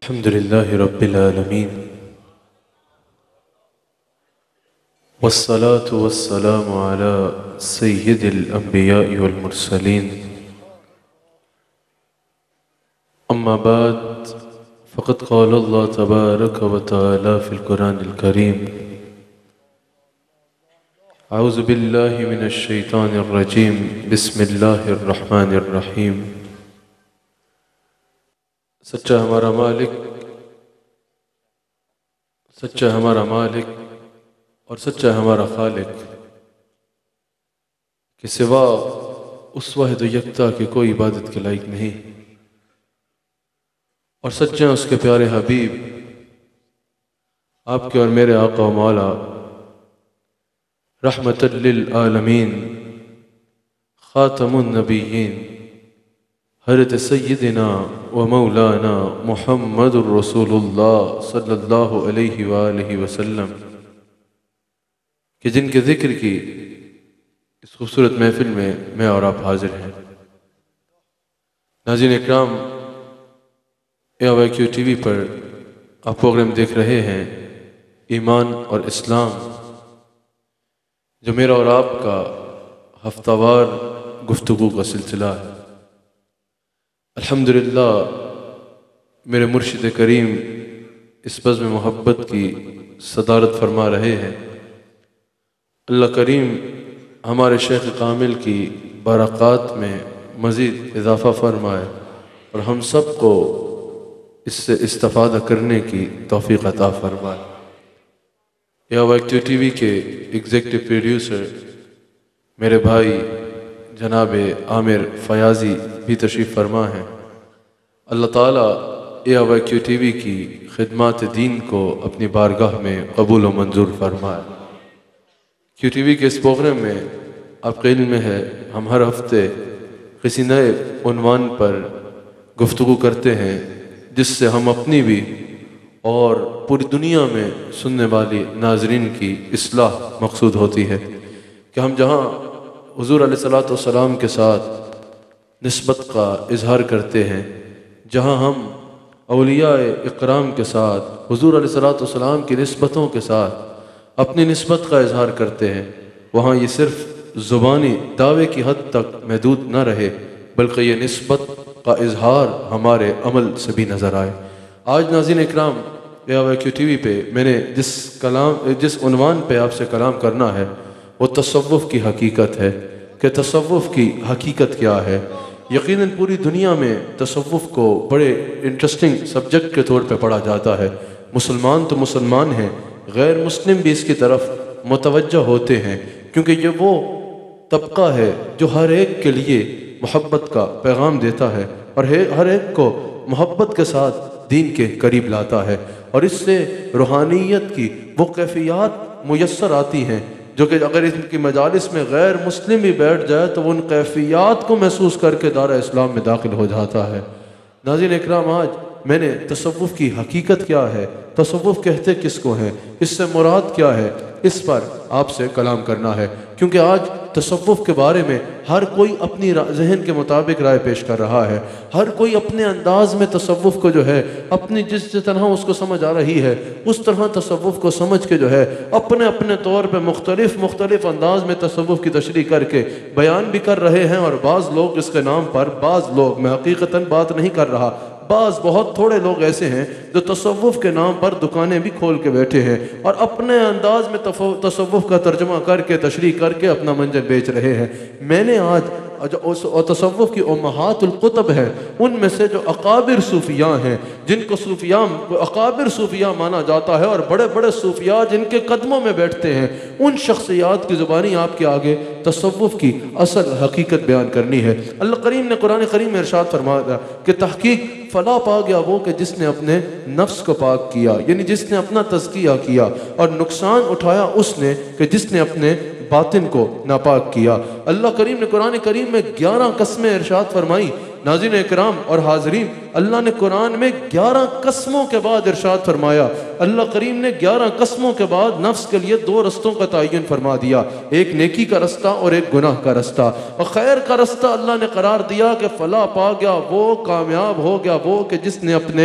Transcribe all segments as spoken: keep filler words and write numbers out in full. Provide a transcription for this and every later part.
अल्हम्दुलिल्लाहि रब्बिल आलमीन वस्सलातु वस्सलामु अला सय्यिदिल अंबिया'i वल मुरसलीन अम्मा बाद फ़क़द क़ाल अल्लाह तबारक व तआला फ़िल क़ुरानिल करीम अऊज़ु बिल्लाहि मिनश शैतानिर रजीम बिस्मिल्लाहिर रहमानिर रहीम। सच्चा हमारा मालिक सच्चा हमारा मालिक और सच्चा हमारा खालिक के सिवा उस वाहिद यकता के कोई इबादत के लायक नहीं, और सच्चे उसके प्यारे हबीब आपके और मेरे आका व मौला रहमतल लिल आलमीन खातमुन नबिय्यीन हज़रत सय्यिदिना व मौलाना मुहम्मदुर रसूलुल्लाह सल्लल्लाहु अलैहि वालैहि वसल्लम कि जिनके ज़िक्र की इस खूबसूरत महफिल में मैं और आप हाजिर हैं। नाज़रीन इकराम, A Y Q T V पर आप प्रोग्राम देख रहे हैं ईमान और इस्लाम, जो मेरा और आपका हफ्तावार गुफ्तगू का सिलसिला है। अल्हम्दुलिल्लाह मेरे मुर्शिद करीम इस बज़्म में मोहब्बत की सदारत फरमा रहे हैं। अल्लाह करीम हमारे शेख कामिल की बरक़ात में मज़ीद इजाफ़ा फरमाए और हम सब को इससे इस्तिफ़ादा करने की तौफ़ीक़ अता फरमाए। या वाई टी वी के एग्ज़ेक्टिव प्रोड्यूसर मेरे भाई जनाब आमिर फयाज़ी भी तशरीफ़ फरमा हैं। अल्लाह ताला A Y Q T V की खिदमत दीन को अपनी बारगाह में कबूल व मंजूर फरमाए। क्यू टी वी के इस प्रोग्राम में आपके इल्म में है, हम हर हफ्ते किसी नए उन्वान पर गुफ्तगू करते हैं जिससे हम अपनी भी और पूरी दुनिया में सुनने वाली नाजरीन की इस्लाह मकसूद होती है कि हम जहाँ हुज़ूर अलैहिस्सलातु वस्सलाम के साथ निस्बत का इजहार करते हैं, जहाँ हम औलिया इकराम के साथ हुज़ूर अलैहिस्सलातु वस्सलाम की निस्बतों के साथ अपनी निस्बत का इजहार करते हैं, वहाँ ये सिर्फ ज़ुबानी दावे की हद तक महदूद न रहे, बल्कि ये निस्बत का इजहार हमारे अमल से भी नज़र आए। आज नाज़रीन इकराम, A Y Q T V पे मैंने जिस कलाम जिस उन्वान पे आपसे कलाम करना है वो तसव्वुफ़ की हकीकत है कि तसव्वुफ़ की हकीकत क्या है। यकीनन पूरी दुनिया में तसव्वुफ़ को बड़े इंटरेस्टिंग सब्जेक्ट के तौर पे पढ़ा जाता है। मुसलमान तो मुसलमान हैं, गैर मुस्लिम भी इसकी तरफ मुतवज्जह होते हैं, क्योंकि ये वो तबका है जो हर एक के लिए मोहब्बत का पैगाम देता है और हर एक को मोहब्बत के साथ दीन के करीब लाता है, और इससे रूहानियत की वो कैफियत मुयस्सर आती हैं जो कि अगर इनकी मजालिस में गैर मुस्लिम भी बैठ जाए तो वो उन कैफियत को महसूस करके दारा इस्लाम में दाखिल हो जाता है। नाज़रीन इकराम, आज मैंने तसव्वुफ़ की हकीकत क्या है, तसव्वुफ़ कहते किसको हैं, इससे मुराद क्या है, इस पर आपसे कलाम करना है, क्योंकि आज तसव्वुफ़ के बारे में हर कोई अपनी जहन के मुताबिक राय पेश कर रहा है। हर कोई अपने अंदाज में तसव्वुफ़ को जो है अपनी जिस तरह उसको समझ आ रही है उस तरह तसव्वुफ़ को समझ के जो है अपने अपने तौर पर मुख्तलिफ मुख्तलिफ अंदाज में तसव्वुफ़ की तशरीह करके बयान भी कर रहे हैं। और बाज़ लोग इसके नाम पर, बाज़ लोग, मैं हकीकतन बात नहीं कर रहा, बाज़ बहुत थोड़े लोग ऐसे हैं जो तसव्वुफ़ के नाम पर दुकानें भी खोल के बैठे हैं और अपने अंदाज में तसव्वुफ़ का तर्जुमा करके तशरीह करके अपना मंजर बेच रहे हैं। मैंने आज जो तसव्वुफ़ की उम्महातुल कुतुब है उनमें से जो अकाबिर सूफिया हैं, जिनको सूफिया अकाबिर सूफिया माना जाता है और बड़े बड़े सूफिया जिनके कदमों में बैठते हैं, उन शख्सियात की ज़ुबानी आपके आगे तसव्वुफ़ की असल हकीकत बयान करनी है। अल्लाह करीम ने कुरान करीम में इरशाद फरमाया कि तहकीक फला पा गया वो कि जिसने अपने नफ्स को पाक किया, यानी जिसने अपना तज़किया किया, और नुकसान उठाया उसने कि जिसने अपने बातिन को नापाक किया। अल्लाह करीम ने कुरान करीम में ग्यारह कस्में इरशाद फरमाई। नाज़रीन इकराम और हाज़रीन, अल्लाह ने कुरान में ग्यारह कस्मों के बाद इरशाद फरमाया, अल्लाह करीम ने ग्यारह कस्मों के बाद नफ्स के लिए दो रस्तों का तयन फरमा दिया, एक नेकी का रास्ता और एक गुनाह का रास्ता। और खैर का रास्ता अल्लाह ने करार दिया कि फला पा गया वो, कामयाब हो गया वो कि जिसने अपने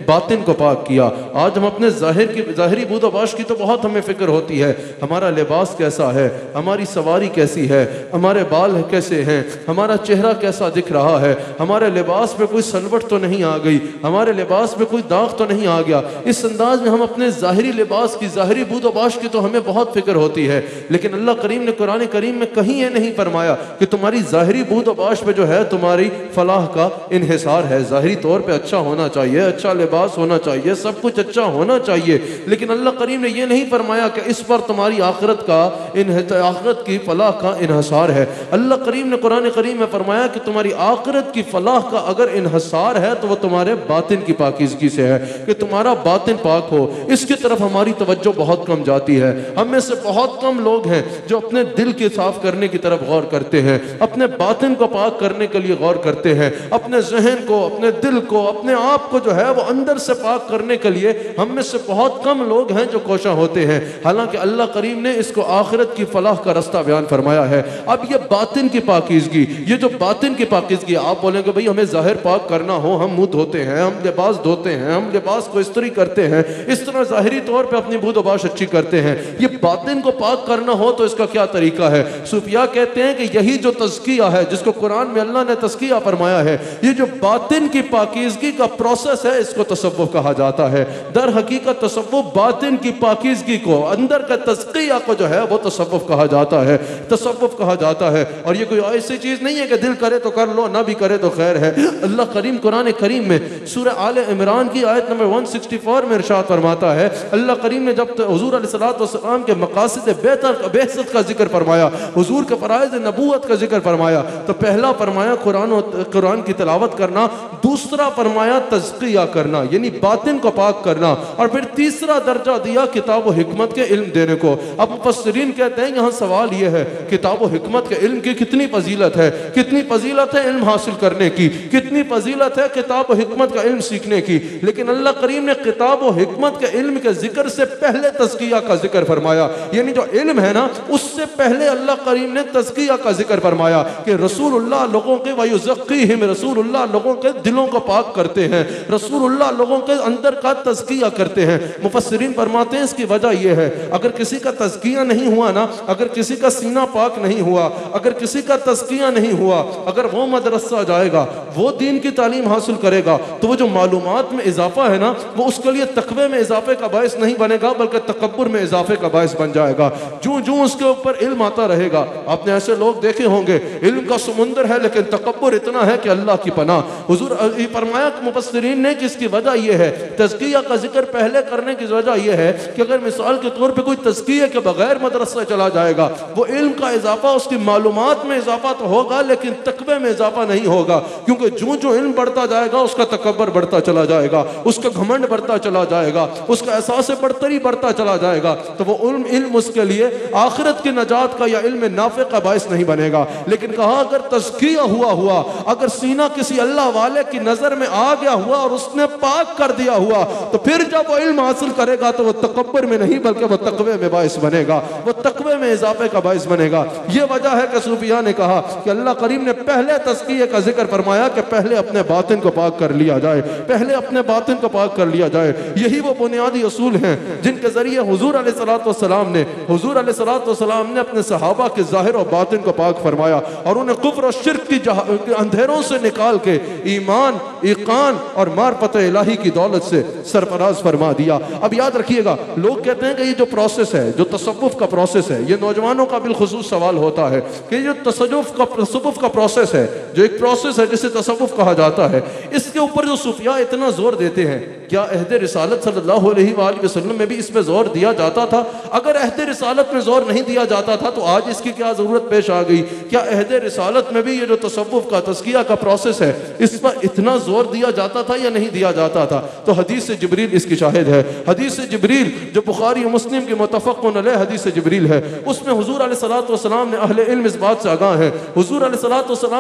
बातिन को पाक किया। आज हम अपने ज़ाहिर की ज़ाहिरी बूदोबाश की तो बहुत हमें फ़िक्र होती है, हमारा लिबास कैसा है, हमारी सवारी कैसी है, हमारे बाल कैसे हैं, हमारा चेहरा कैसा दिख रहा है, हमारे लिबास में कोई सलवट तो नहीं आ गई, हमारे लिबास में कोई दाग तो नहीं आ गया। इस अंदाज में हम अपने ज़ाहिरी लिबास की, ज़ाहिरी बूदोबाश की तो हमें बहुत फ़िक्र होती है। लेकिन अल्लाह करीम ने कुरान करीम में कहीं ये नहीं फरमाया कि तुम्हारी ज़ाहिरी बूदोबाश में जो है तुम्हारी फलाह का इन्हिसार है। ज़ाहिरी तौर पे अच्छा होना चाहिए, अच्छा लिबास होना चाहिए, सब कुछ अच्छा होना चाहिए, लेकिन अल्लाह करीम ने यह नहीं फरमाया कि इस पर तुम्हारी आखिरत का आखिरत की फलाह का इन्हिसार है। अल्लाह करीम ने कुरान करीम में फरमाया कि तुम्हारी आखिरत की फलाह का अगर इन्हिसार है तो वह तुम्हारे बातिन की पाकीज़गी से है, कि तुम्हारा बातिन पाक हो। इसकी तरफ हमारी तवज्जो बहुत कम जाती है। हम में से बहुत कम लोग हैं जो अपने दिल के साफ करने की तरफ गौर करते हैं, अपने बातिन को पाक करने के लिए गौर करते हैं, अपने जहन को, अपने दिल को, अपने आप को जो है वो अंदर से पाक करने के लिए हम में से बहुत कम लोग हैं जो कोशा होते हैं। हालांकि अल्लाह करीम ने इसको आखिरत की फलाह का रास्ता बयान फरमाया है। अब ये बातिन की पाकीज़गी, ये जो बातिन की पाकीज़गी, आप बोलेंगे भाई हमें ज़ाहिर पाक करना हो, हम मुंह धोते हैं, हम लिबास धोते हैं, हम लिबास को इस्त्री करते हैं, इस तरह ज़ाहिरी तौर पर अपनी बूदोबाश अच्छी करते हैं। ये बातिन को पाक करना हो तो इसका क्या तरीका है? सूफिया कहते हैं कि यही जो तज़किया है, जिसको कुरान में अल्लाह ने तज़किया फरमाया है, ये जो बातिन की पाकीज़गी का प्रोसेस है, इसको तसव्वुफ़ कहा जाता है। दर हकीकत तसव्वुफ़ बातिन की पाकीज़गी को, अंदर का तज़किया को जो है वो तसव्वुफ़ कहा जाता है, तसव्वुफ़ कहा जाता है। और ये कोई ऐसी चीज़ नहीं है कि दिल करे तो कर लो, ना भी करे तो खैर है। अल्लाह करीम कुरान करीम में सूरह आले इमरान की आयत नंबर एक सौ चौंसठ में इरशाद फरमाता है, अल्लाह करीम ने जब हुज़ूर अलैहिस्सलातु वस्सलाम के मकासिद बेहतर बेहसत का जिक्र फरमाया, हुज़ूर के फ़राइज़ नबूवत का जिक्र फरमाया, तो पहला फरमाया कुरान कुरान की तिलावत करना, दूसरा फरमाया तज़किया करना यानी बातिन को पाक करना, और फिर तीसरा दर्जा दिया किताब व हिकमत के इल्म देने को। अब मुफस्सिरीन कहते हैं यहाँ सवाल यह है, किताब व हिकमत के इल्म की कितनी फजीलत है, कितनी फजीलत है इल्म हासिल करने की, कितनी फजीलत है किताब व हिकमत का इल्म सीखने की। लेकिन अल्लाह करीम ने किताब व हिकमत के इल्म के जिक्र से पहले तज़किया का जिक्र फरमाया, यानी जो इल्म है ना उससे पहले अल्लाह करीम ने तज़किया का जिक्र फरमाया कि रसूलुल्लाह लोगों के वयुज़क्कीहिम, रसूलुल्लाह लोगों के दिलों को पाक करते हैं, रसूलुल्लाह लोगों के अंदर का तज़किया करते हैं। मुफस्सिरीन फरमाते हैं इसकी वजह यह है, अगर किसी का तज़किया नहीं हुआ ना, अगर किसी का सीना पाक नहीं हुआ, अगर किसी का तज़किया नहीं हुआ, अगर वो मदरसा जाएगा, वो दीन की तालीम हासिल करेगा, तो वो जो मालूमात में इजाफा है ना, वो उसके लिए तकवे में इजाफे का बायस नहीं बनेगा, बल्कि तकब्बुर में इजाफे का बायस बन जाएगा। जो जो उसके ऊपर इल्म आता रहेगा, आपने ऐसे लोग देखे होंगे, इल्म का समुंदर है लेकिन तकब्बुर इतना है कि अल्लाह की पनाह। हुजूर फरमाया मुफस्सिरीन ने कि इसकी वजह यह है, तज़किया का जिक्र पहले करने की वजह यह है कि अगर मिसाल के तौर पे कोई तज़किया के बगैर मदरसा चला जाएगा, वो इल्म का इजाफा, उसकी मालूमात में इजाफा तो होगा लेकिन तकवे में इजाफा नहीं होगा, क्योंकि जो जो इल्म बढ़ता जाएगा उसका तकब्बर बढ़ता चला जाएगा, उसका घमंड बढ़ता चला जाएगा, उसका एहसास बरतरी बढ़ता चला जाएगा, तो वो इल्म इल्म उसके लिए आखिरत की नजात का या इल्म नाफे का बायस नहीं बनेगा। लेकिन कहा अगर तज़किया हुआ हुआ अगर सीना किसी अल्लाह वाले की नजर में आ गया हुआ और उसने पाक कर दिया हुआ, तो फिर जब वो इल्म हासिल करेगा तो वो तकब्बर में नहीं बल्कि वो तकवे में बायस बनेगा, वो तकवे में इजाफे का बायस बनेगा। ये वजह है कि सूफिया ने कहा कि अल्लाह करीम ने पहले तज़किया का जिक्र फरमाया कि पहले अपने बातिन को पाक कर लिया जाए, पहले अपने बातिन को पाक कर लिया जाए। यही वो बुनियादी असूल हैं जिनके जरिए हुजूर अलैहिस्सलातु वस्सलाम ने हुजूर अलैहिस्सलातु वस्सलाम ने अपने सहाबा के ज़ाहिर और बातिन को पाक फरमाया और उन्हें कुफ्र और शिर्क की अंधेरों से निकाल के ईमान, ईकान और मार्फत इलाही की दौलत से सरफराज फरमा दिया। अब याद रखिएगा, लोग कहते हैं कि ये जो प्रोसेस है, जो तसव्वुफ का प्रोसेस है, ये नौजवानों का बिलखुसूस सवाल होता है कि जो तसव्वुफ का तसव्वुफ का प्रोसेस है, जो एक प्रोसेस है जिसे तसव्वुफ कहा जाता है, इसके ऊपर जो सूफिया इतना जोर देते हैं, क्या अहद रिसालत सल्लल्लाहु अलैहि वसल्लम में भी इस पे जोर दिया जाता था? अगर अहद रिसालत में जोर नहीं दिया जाता था तो आज इसकी क्या जरूरत पेश आ गई? क्या अहद रिसालत में भी ये जो तसव्वुफ का तज़किया का प्रोसेस है, इस पर इतना जोर दिया जाता था या नहीं दिया जाता था? तो हदीस से जिब्रील इसकी शाहिद है। हदीस से जिब्रील जो बुखारी और मुस्लिम की मुत्तफ़क़ुन अलैह हदीस से जिब्रील है, उसमें हुजूर अलैहिस्सलातु वस्सलाम ने अहले इल्म इस बात से आगाह है, हुजूर अलैहिस्सलातु वस्सलाम से तीन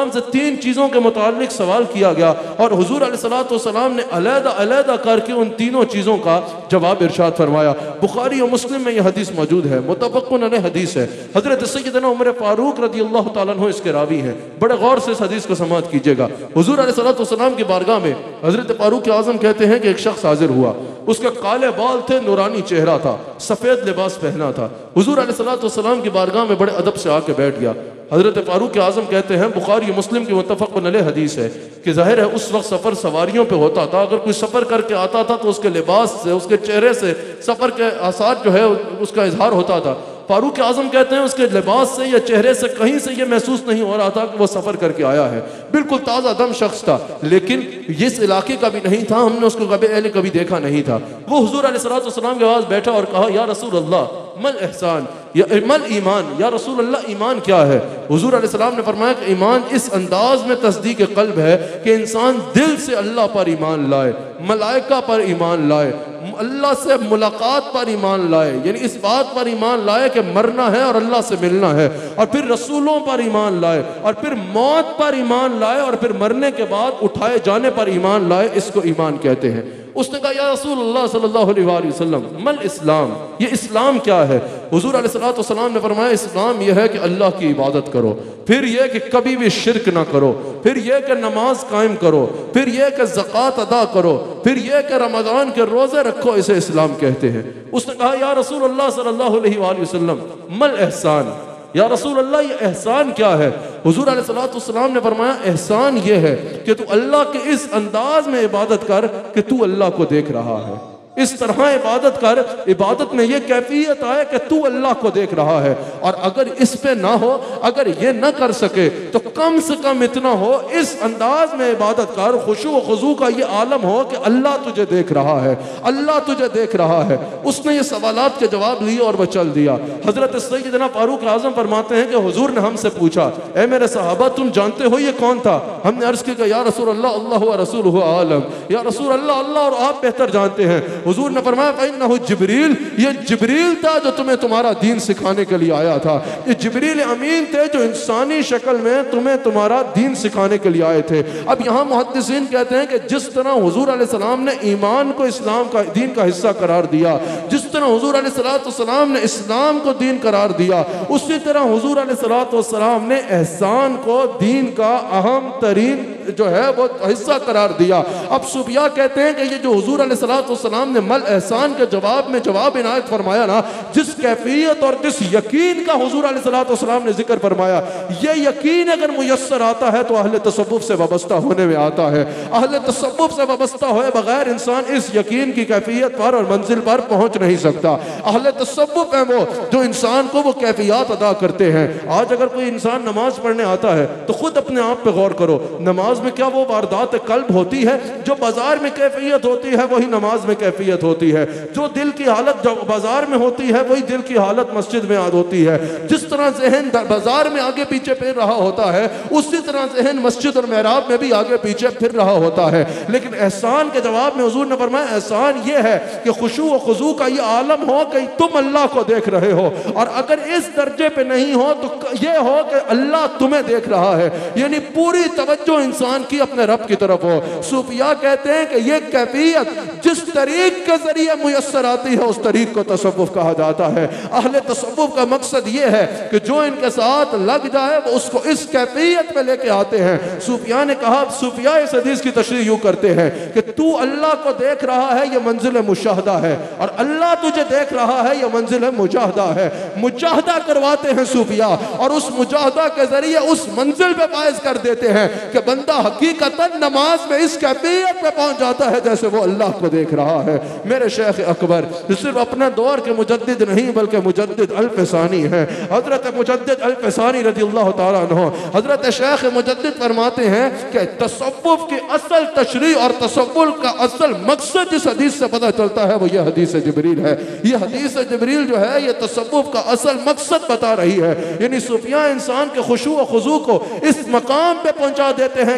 तीन चीज़ों के मुतालिक सवाल किया गया और हुजूर अलैहिस्सलातु वस्सलाम ने अलहदा अलहदा करके उन तीनों चीज़ों का जवाब इरशाद फरमाया। बुखारी और मुस्लिम में यह हदीस मौजूद है, मुतफ़क़ुन अलैह हदीस है। हज़रत सय्यदना उमर फारूक रज़ियल्लाहु ताला अन्हु इसके रावी हैं। बड़े गौर से इस हदीस को समाअत कीजिएगा। हुजूर अलैहिस्सलातु वस्सलाम की बारगाह में हज़रत फारूक आज़म कहते हैं कि एक शख्स हाजिर हुआ, उसके काले बाल थे, नूरानी चेहरा था, सफ़ेद लिबास पहना था। हुजूर अलैहिस्सलातु वस्सलाम की बारगाह में बड़े अदब से आके बैठ गया। हज़रत फारूक आज़म कहते हैं, बुखारी मुस्लिम की मुत्तफ़क़ुन अलैह हदीस है कि ज़ाहिर है उस वक्त सफ़र सवारियों पे होता था। अगर कोई सफ़र करके आता था तो उसके लिबास से, उसके चेहरे से सफ़र के आसार जो है उसका इजहार होता था। फारूक आज़म कहते हैं उसके लिबास से या चेहरे से कहीं से ये महसूस नहीं हो रहा था कि वो सफ़र करके आया है। बिल्कुल ताज़ा दम शख्स था, लेकिन इस इलाके का भी नहीं था, हमने उसको कभी पहले कभी देखा नहीं था। वो हुजूर अलैहिस्सलातु वस्सलाम के पास बैठा और कहा, या रसूल अल्लाह मल एहसान या मल ईमान, या रसूल अल्लाह ईमान क्या है? हुजूर अलैहिस्सलाम ने फरमाया कि ईमान इस अंदाज में तस्दीक क़ल्ब है कि इंसान दिल से अल्लाह पर ईमान लाए, मलाइका पर ईमान लाए, अल्लाह से मुलाकात पर ईमान लाए, यानी इस बात पर ईमान लाए कि मरना है और अल्लाह से मिलना है, और फिर रसूलों पर ईमान लाए, और फिर मौत पर ईमान लाए, और फिर मरने के बाद उठाए जाने पर ईमान लाए। इसको ईमान कहते हैं। उसने कहा, या रसूलुल्लाह सल्लल्लाहु अलैहि वसल्लम मल इस्लाम, ये इस्लाम क्या है? हुजूर अलैहिस्सलातु वस्सलाम ने फरमाया, इस्लाम यह है कि अल्लाह की इबादत करो, फिर यह कि कभी भी शिरक ना करो, फिर यह कि नमाज कायम करो, फिर यह कि ज़कात अदा करो, फिर यह कि रमज़ान के रोज़े रखो, इसे इस्लाम कहते हैं। उसने कहा, या रसूलुल्लाह सल्लल्लाहु अलैहि वसल्लम मल एहसान, या रसूल अल्लाह ये एहसान क्या है? हुजूर अलैहिस्सलातु वस्सलाम ने फरमाया, एहसान ये है कि तू अल्लाह के इस अंदाज में इबादत कर कि तू अल्लाह को देख रहा है। इस तरह इबादत कर, इबादत में ये कैफियत आए कि तू अल्लाह को देख रहा है। और अगर इस पे ना हो, अगर ये ना कर सके तो कम से कम इतना हो, इस अंदाज में इबादत कर, खुशू व खुजू का ये आलम हो कि अल्लाह तुझे देख रहा है, अल्लाह तुझे देख रहा है। उसने ये सवालात के जवाब लिए और वह चल दिया। हजरत सैयदना फारूक आज़म फरमाते हैं कि हुजूर ने हमसे पूछा, ए मेरे सहाबा तुम जानते हो ये कौन था? हमने अर्ज किया, या रसूल अल्लाह अल्लाह व रसूलुहु आलम, या रसूल अल्लाह अल्लाह और आप बेहतर जानते हैं। हुजूर ने फरमाया, फ़इन्नहु जिब्रील, ये जिब्रील था जो तुम्हें तुम्हारा दीन सिखाने के लिए आया था। ये जिब्रील अमीन थे जो इंसानी शक्ल में तुम्हें तुम्हारा दीन सिखाने के लिए आए थे। अब यहाँ मुहद्दिसीन कहते हैं कि जिस तरह हुजूर अलैहिस्सलाम ने ईमान को इस्लाम का दीन का हिस्सा करार दिया, जिस तरह हुजूर अलैहिस्सलाम ने इस्लाम को दीन करार दिया, उसी तरह हुजूर अलैहिस्सलाम ने एहसान को दीन का अहम तरीन जो है वो हिस्सा करार दिया। अब सूफिया कहते हैं कि ये जो हुजूर अलैहिस्सलाम ने मल एहसान के जवाब में जवाब इनायत फरमाया ना, जिस कैफियत और जिस यकीन का हुजूर अलैहिस्सलाम ने जिक्र फरमाया, ये यकीन अगर मुयस्सर आता है तो अहले तसव्वुफ से वाबस्ता होने में आता है। अहले तसव्वुफ से वाबस्ता होए बगैर इंसान इस यकीन की कैफियत पर और मंजिल पर पहुंच नहीं सकता। अहले तसव्वुफ है वो जो इंसान को वो कैफियत अदा करते हैं। आज अगर कोई इंसान नमाज पढ़ने आता है तो खुद अपने आप पे गौर करो, नमाज में क्या वो वारदात कल्ब होती है? जो बाजार में कैफियत होती है वही नमाज में कैफियत होती है। जो दिल की हालत जो बाजार में होती है वही दिल की हालत मस्जिद में याद होती है। जिस तरह जहन बाजार में आगे पीछे फिर रहा होता है, उसी तरह जहन मस्जिद और मेहराब में भी आगे पीछे फिर रहा होता है। लेकिन एहसान के जवाब में हुजूर ने फरमाया, एहसान ये है कि खुशू व खुजू का ये आलम हो कि तुम अल्लाह को देख रहे हो, और अगर इस दर्जे पे नहीं हो तो ये हो कि अल्लाह तुम्हें देख रहा है, यानी पूरी तवज्जो इंसान की अपने रब की तरफ हो। सूफिया कहते हैं कि ये कैफियत जिस तरीक के जरिए मुयस्सर आती है उस तरीक को तसव्वुफ कहा जाता है। अहले तसव्वुफ का मकसद ये है कि जो इनके साथ लग जाए वो उसको इस कैफियत में लेके आते हैं। सूफिया ने कहा, सूफिया इस हदीस की तशरीह यूं करते हैं कि तू अल्लाह को देख रहा है ये मंजिल मुशाहदा है, और अल्लाह तुझे देख रहा है ये मंजिल मुजाहदा है। मुजाहदा करवाते हैं सूफिया, और उस मुजाहदा के जरिए उस मंजिल पे फायज कर देते हैं कि बंदा हकीकतन नमाज में इस कैफियत पे पहुंच जाता है जैसे वो अल्लाह को देख रहा है। मेरे शेख अकबर सिर्फ अपने दौर के मुजद्दिद नहीं बल्कि मुजद्दिद अल-फ़सानी है। हजरत मुजद्दिद अल-फ़सानी रज़ियल्लाहु ताला अन्हु, हजरत शेख मुजद्दिद फरमाते हैं कि तसव्वुफ की असल तशरीह और तसव्वुफ का असल मकसद जिस हदीस से पता चलता है वो ये हदीस जिब्रील है। ये हदीस जिब्रील जो है ये तसव्वुफ का असल मकसद बता रही है। यानी सूफिया इंसान के खुशू व खुजू को इस मकाम पे पहुंचा देते हैं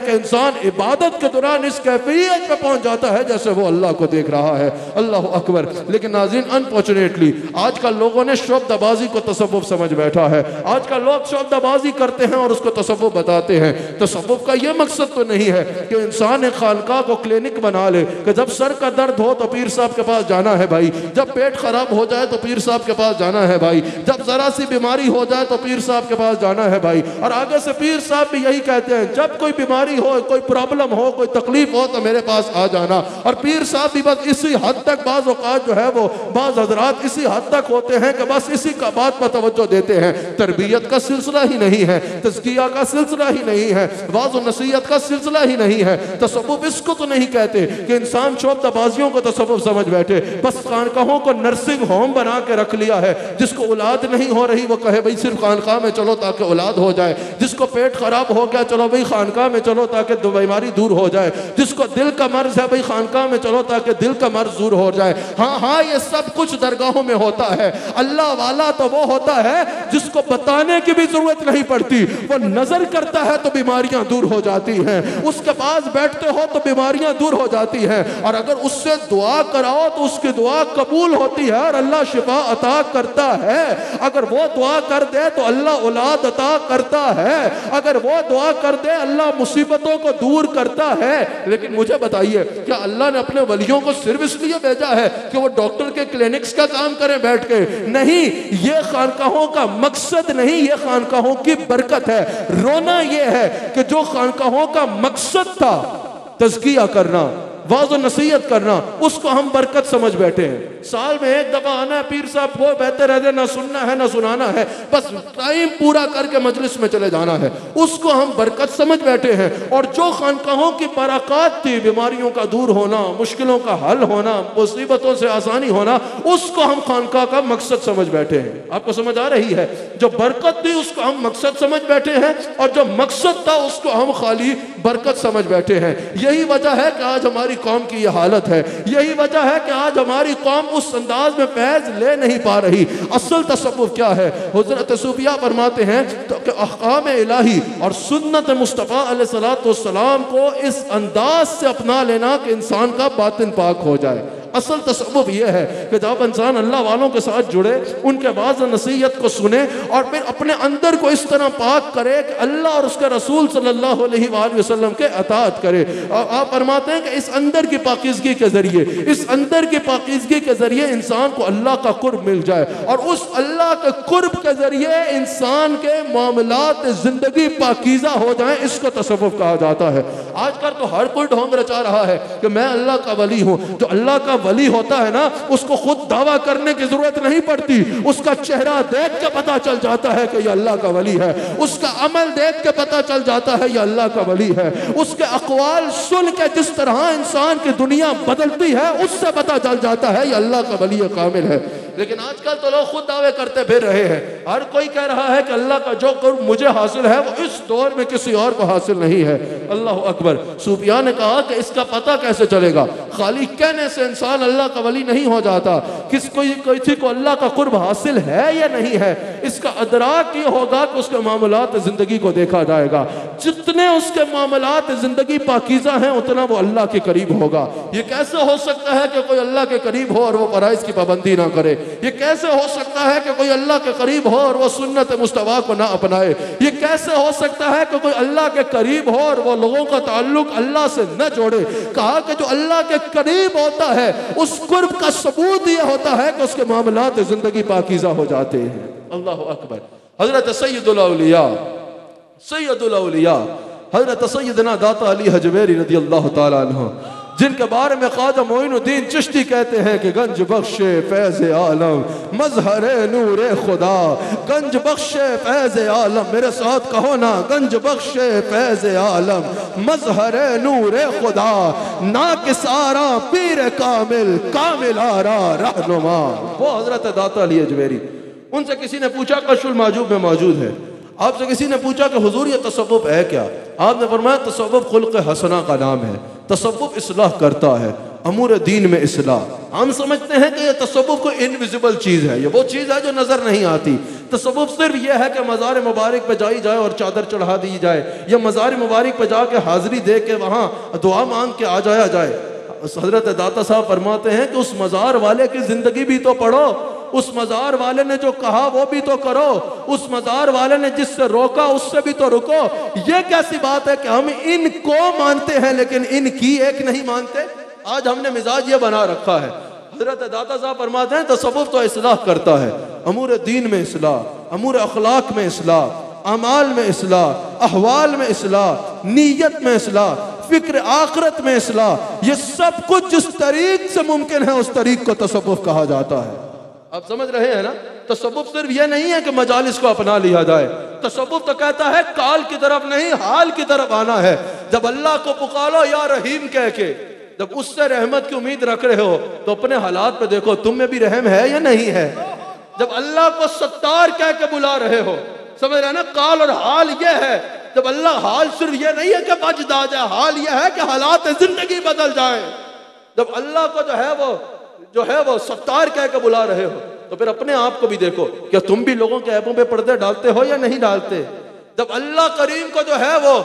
कि इंसान इबादत के दौरान इस कैफियत पे पहुंच जाता है जैसे वो अल्लाह को देख रहा है। अल्लाह अकबर। लेकिन नाज़रीन, अनफॉर्चुनेटली आजकल लोगों ने शोबदाबाजी को तसव्वुफ समझ बैठा है। आजकल लोग शोबदाबाजी करते हैं और उसको तसव्वुफ बताते हैं। तसव्वुफ का यह मकसद तो नहीं है कि इंसान एक खानका को क्लिनिक बना ले कि जब सर का दर्द हो तो पीर साहब के पास जाना है भाई, जब पेट खराब हो जाए तो पीर साहब के पास जाना है भाई, जब जरा सी बीमारी हो जाए तो पीर साहब के पास जाना है भाई। और आगे से पीर साहब भी यही कहते हैं, जब कोई बीमारी हो, कोई प्रॉब्लम हो, कोई तकलीफ हो तो मेरे पास आ जाना। और पीर साहब भी बस इसी हद तक, बाज़ औक़ात जो है वो बाज़ हज़रात इसी हद तक होते हैं कि बस इसी का बात पर तवज्जो देते हैं। तरबियत का सिलसिला ही नहीं है, तज़किया का सिलसिला ही नहीं है, वाज़ और नसीहत का सिलसिला ही नहीं है। तसव्वुफ इसको तो नहीं कहते कि इंसान शोबदाबाजियों को तसव्वुफ समझ बैठे। बस खानकाहों को नर्सिंग होम बना के रख लिया है। जिसको औलाद नहीं हो रही वो कहे भाई सिर्फ खानकाह में चलो ताकि औलाद हो जाए। जिसको पेट खराब हो गया चलो भाई खानकाह में चलो ताकि बीमारी दूर हो जाए। जिसको दिल का मर्ज है भाई खानकाह में चलो ताकि दिल का मर्ज दूर हो जाए। हाँ हाँ, ये सब कुछ दरगाहों में होता है। अल्लाह वाला तो वो होता है जिसको बताने की भी जरूरत नहीं पड़ती, वो नजर करता है तो बीमारियां दूर हो जाती हैं। उसके पास बैठते हो तो बीमारियां दूर हो जाती हैं। और अगर उससे दुआ कराओ तो उसकी दुआ कबूल होती है और अल्लाह शिफा अता करता है। अगर वो दुआ कर दे तो अल्लाह औलाद अता करता है। अगर वो दुआ कर दे अल्लाह मुसीबतों को दूर करता है। लेकिन मुझे बताइए, क्या अल्लाह ने अपने वलियों को सिर्फ इसलिए भेजा है कि वो डॉक्टर के क्लिनिक्स का काम करें बैठ के? नहीं, ये खानकाहों का मकसद नहीं, ये खानकाहों की बरकत है। रोना ये है कि जो खानकाहों का मकसद था तज़किया करना, वाज़ और नसीहत करना, उसको हम बरकत समझ बैठे हैं। साल में एक दफा आना है पीर साहब को, बेहतर है ना सुनना है ना सुनाना है, बस टाइम पूरा करके मजलिस में चले जाना है, उसको हम बरकत समझ बैठे हैं। और जो खानकाहों की बरक़ात थी, बीमारियों का दूर होना, मुश्किलों का हल होना, मुसीबतों से आसानी होना, उसको हम खानकाह का मकसद समझ बैठे हैं। आपको समझ आ रही है? जो बरकत थी उसको हम मकसद समझ बैठे हैं और जो मकसद था उसको हम खाली बरकत समझ बैठे हैं। यही वजह है कि आज हमारी कौम की यह हालत है। यही वजह है कि आज हमारी कौम उस अंदाज में फैज ले नहीं पा रही। असल तसव्वुफ क्या है? हुज़रत सूफिया फरमाते हैं तो कि अहकाम इलाही और सुन्नत मुस्तफ़ा अलैहिस्सलातु वस्सलाम को इस अंदाज से अपना लेना कि इंसान का बातिन पाक हो जाए। असल तसव्वुफ यह है कि जब इंसान अल्लाह वालों के साथ जुड़े, उनके वाज़ नसीहत को सुने और फिर अपने अंदर को इस तरह पाक करे कि अल्लाह और उसके रसूल सल्लल्लाहु अलैहि वसल्लम के अताअत करे। और आप फरमाते हैं कि इस अंदर की पाकीज़गी के जरिए, इस अंदर की पाकीज़गी के जरिए इंसान को अल्लाह का कुर्ब मिल जाए और उस अल्लाह के कुर्ब के जरिए इंसान के मामलात जिंदगी पाकीज़ा हो जाए। इसको तसव्वुफ कहा जाता है। आजकल तो हर कोई ढोंग रचा रहा है कि मैं अल्लाह का वली हूँ। जो अल्लाह का वली होता है ना, उसको खुद दावा करने की जरूरत नहीं पड़ती। उसका चेहरा देख के पता चल जाता है कि यह अल्लाह का वली है। उसका अमल देख के पता चल जाता है यह अल्लाह का वली है। उसके अक़वाल सुन के जिस तरह इंसान की दुनिया बदलती है, उससे पता चल जाता है यह अल्लाह का वली कामिल है। लेकिन आजकल तो लोग खुद दावे करते फिर रहे हैं। हर कोई कह रहा है कि अल्लाह का जो कुर्ब मुझे हासिल है वो इस दौर में किसी और को हासिल नहीं है। अल्लाह अकबर। सूफिया ने कहा कि इसका पता कैसे चलेगा? खाली कहने से इंसान अल्लाह का वली नहीं हो जाता। किस कोई किसी को अल्लाह का कुर्ब हासिल है या नहीं है, इसका अदराक ये होगा कि उसके मामलात जिंदगी को देखा जाएगा। जितने उसके मामलात जिंदगी पाकीज़ा हैं उतना वो अल्लाह के करीब होगा। ये कैसे हो सकता है कि कोई अल्लाह के करीब हो और वो फराइज़ की पाबंदी ना करे? ये कैसे हो सकता है कि कोई अल्लाह के करीब हो और वो सुन्नत मुस्तफ़ा को ना अपनाए? ये कैसे हो सकता है कि कोई अल्लाह के करीब हो और वो लोगों का ताल्लुक अल्लाह से न जोड़े? कहा कि जो अल्लाह के करीब होता है उस कुर्ब का सबूत ये होता है कि उसके मामलात जिंदगी पाकीज़ा हो जाते हैं। अल्लाह अकबर। हजरत सैयदुल औलिया सैयदुल औलिया हजरत सैयदना दाता अली हजवेरी रज़ी अल्लाह तआला अन्हु, जिनके बारे में ख्वाजा मोइनुद्दीन चिश्ती कहते हैं कि गंज बख्शे फैज़ आलम मज़हरे नूरे खुदा, गंज बख्शे फैज़ आलम, मेरे साथ कहो ना, गंज बख्शे फैज़ आलम मज़हरे नूरे खुदा, ना किसारा पीर कामिल कामिल आरा रहनुमा। वो हजरत दाता अली हजवेरी। उनसे किसी ने पूछा कश्फुल माजूब में मौजूद है, आपसे किसी ने पूछा कि हुजूर ये तसव्वुफ है क्या? आपने फरमाया तसव्वुफ खुल्क़ हसना का नाम है। तसव्वुफ इस्लाह करता है, अमूर दीन में इस्लाह। हम समझते हैं कि ये तसव्वुफ कोई इनविजिबल चीज़ है, ये वो चीज़ है जो नज़र नहीं आती। तसव्वुफ सिर्फ ये है कि मज़ार मुबारक पे जाई जाए और चादर चढ़ा दी जाए, या मज़ार मुबारक पे जाके हाज़िरी दे के वहाँ दुआ मांग के आ जाया जाए। हज़रत दाता साहब फरमाते हैं कि उस मज़ार वाले की ज़िंदगी भी तो पढ़ो, उस मज़ार वाले ने जो कहा वो भी तो करो, उस मज़ार वाले ने जिससे रोका उससे भी तो रुको। ये कैसी बात है कि हम इनको मानते हैं लेकिन इनकी एक नहीं मानते। आज हमने मिजाज ये बना रखा है। हज़रत दाता साहब फरमाते हैं तसव्वुफ तो इस्लाह करता है, अमूर दीन में इस्लाह, अमूर अखलाक में इस्लाह, अमाल में इस्लाह, अहवाल में इस्लाह, नीयत में इस्लाह, फिक्र आखिरत में इस्लाह। ये सब कुछ जिस तरीक से मुमकिन है उस तरीक को तसव्वुफ कहा जाता है। आप समझ रहे हैं ना? तसव्वुफ सिर्फ ये नहीं है कि मजालिस को अपना लिया जाए। तसव्वुफ तो कहता है काल की तरफ नहीं हाल की तरफ आना है। जब अल्लाह को पुकारो या रहीम कह के, जब उससे रहमत की उम्मीद रख रहे हो तो अपने हालात पे देखो तुम में भी रहम है या नहीं है। जब अल्लाह को सत्तार कह के बुला रहे हो, समझ रहे ना, काल और हाल ये है। जब अल्लाह, हाल सिर्फ ये नहीं है कि बच आ जाए, हाल ये है कि हालात जिंदगी बदल जाए। जब अल्लाह को जो है वो जो है वो सत्तार कह के बुला रहे हो तो फिर अपने आप को भी देखो, क्या तुम भी लोगों के ऐपों पे पर्दे डालते हो या नहीं डालते। जब अल्लाह करीम को जो है वो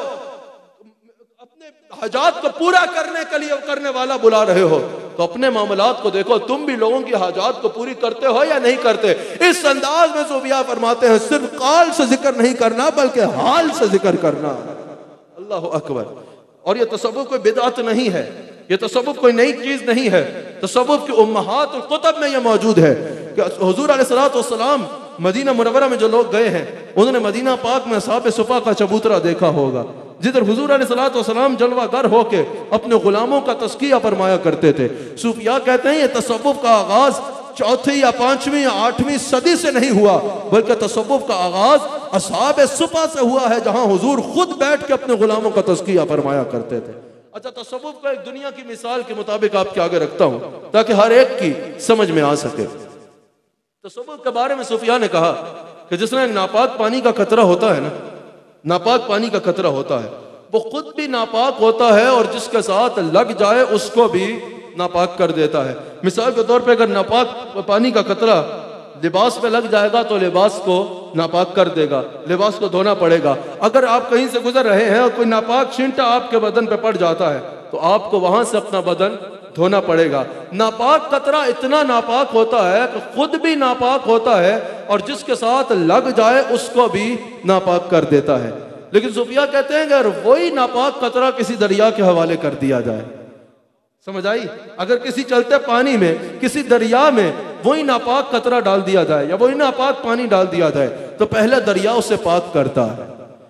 अपने हाजात को पूरा करने के लिए करने वाला बुला रहे हो तो अपने मामलात को देखो, तुम भी लोगों की हाजात को पूरी करते हो या नहीं करते। इस अंदाज में सूफिया फरमाते हैं सिर्फ काल से जिक्र नहीं करना बल्कि हाल से जिक्र करना। अल्लाह अकबर। और ये तसव्वुफ कोई बिदअत नहीं है, ये तसव्वुफ कोई नई चीज नहीं है। तसव्वुफ की उम्महात और कुतुब में ये मौजूद है कि हुजूर अलैहिस्सलातु वस्सलाम मदीना मुनव्वरा में जो लोग गए हैं उन्होंने मदीना पाक में साहब सुफा का चबूतरा देखा होगा, जिधर हुजूर अलैहिस्सलातु वस्सलाम जलवागर होके अपने गुलामों का तस्किया फरमाया करते थे। सूफिया कहते हैं ये तसव्वुफ का आगाज चौथी या पांचवी या आठवीं सदी से नहीं हुआ बल्कि तसव्वुफ का आगाज असहाब सुफा से हुआ है, जहां हुजूर खुद बैठ के अपने गुलामों का तस्किया फरमाया करते थे। अच्छा, तसव्वुफ को एक दुनिया की मिसाल के मुताबिक आपके आगे रखता हूं ताकि हर एक की समझ में आ सके। तसव्वुफ के बारे में सूफिया ने कहा कि जिसने नापाक पानी का कतरा होता है ना, नापाक पानी का कतरा होता है, वो खुद भी नापाक होता है और जिसके साथ लग जाए उसको भी नापाक कर देता है। मिसाल के तौर पे अगर नापाक पानी का कतरा लिबास पे लग जाएगा तो लिबास को नापाक कर देगा, लिबास को धोना पड़ेगा। अगर आप कहीं से गुजर रहे हैं और कोई नापाक छींटा आपके बदन पे पड़ जाता है तो आपको वहां से अपना बदन धोना पड़ेगा। नापाक कतरा इतना नापाक होता है कि खुद भी नापाक होता है और जिसके साथ लग जाए उसको भी नापाक कर देता है। लेकिन सूफिया कहते हैं अगर वही नापाक कतरा किसी दरिया के हवाले कर दिया जाए, समझ आई, अगर किसी चलते पानी में किसी दरिया में वही नापाक कतरा डाल दिया जाए या वही नापाक पानी डाल दिया जाए तो पहले दरिया उसे पाक करता है।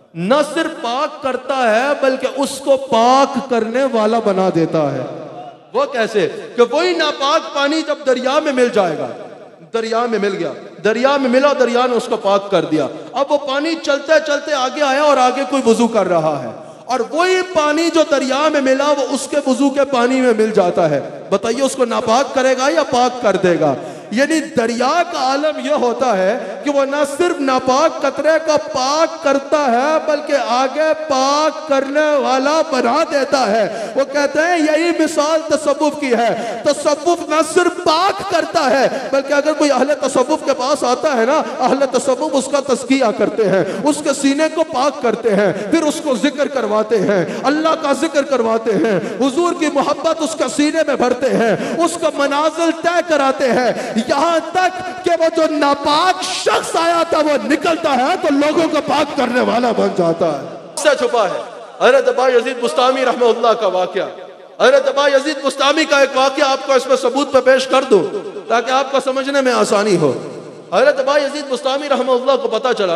न सिर्फ पाक करता है बल्कि उसको पाक करने वाला बना देता है। वो कैसे कि वही नापाक पानी जब दरिया में मिल जाएगा, दरिया में मिल गया, दरिया में मिला, दरिया ने उसको पाक कर दिया। अब वो पानी चलते चलते आगे आया और आगे कोई वुजू कर रहा है और वही पानी जो दरिया में मिला वो उसके वुजू के पानी में मिल जाता है। बताइए उसको नापाक करेगा या पाक कर देगा। यानी दरिया का आलम यह होता है कि वो न सिर्फ नापाक कतरे को पाक करता है बल्कि आगे पाक करने वाला बना देता है। वो कहते हैं यही मिसाल तसव्वुफ की है। तसव्वुफ न सिर्फ पाक करता है बल्कि अगर कोई अहले तसव्वुफ के पास आता है ना, अहले तसव्वुफ उसका तस्किया करते हैं, उसके सीने को पाक करते हैं, फिर उसको जिक्र करवाते हैं, अल्लाह का जिक्र करवाते हैं, हुजूर की मोहब्बत उसके सीने में भरते हैं, उसका मनाजिल तय कराते हैं, यहाँ तक कि वो जो नापाक शख्स आया था वो निकलता है तो लोगों को पाक करने वाला बन जाता है। इससे छुपा है हज़रत अबा यजीद बुस्तामी रहमतुल्लाह का वाकया। हज़रत अबा यजीद बुस्तामी का एक वाकया आपको इसमें सबूत पे पेश कर दूं ताकि आपको समझने में आसानी हो। हज़रत अबा यजीद बुस्तामी रहमतुल्लाह को पता चला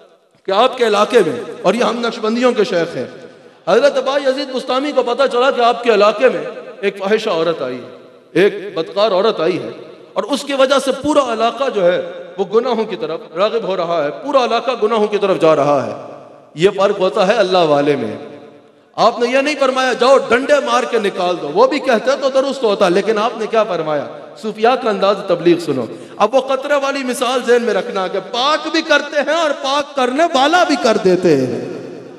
कि आपके इलाके में, और ये हम नक्शबंदियों के शेख हैं, हज़रत अबा यजीद बुस्तामी को पता चला कि आपके इलाके में एक फाहिशा औरत आई है, एक बदकार औरत आई है और उसकी वजह से पूरा इलाका जो है वो गुनाहों की तरफ रागिब हो रहा है, पूरा इलाका गुनाहों की तरफ जा रहा है। ये फर्क होता है अल्लाह वाले में। आपने ये नहीं फरमाया जाओ डंडे मार के निकाल दो, वो भी कहते तो दुरुस्त होता, लेकिन आपने क्या फरमाया, सूफिया का अंदाज तबलीग सुनो। अब वो कतरे वाली मिसाल ज़हन में रखना कि पाक भी करते हैं और पाक करने वाला भी कर देते हैं।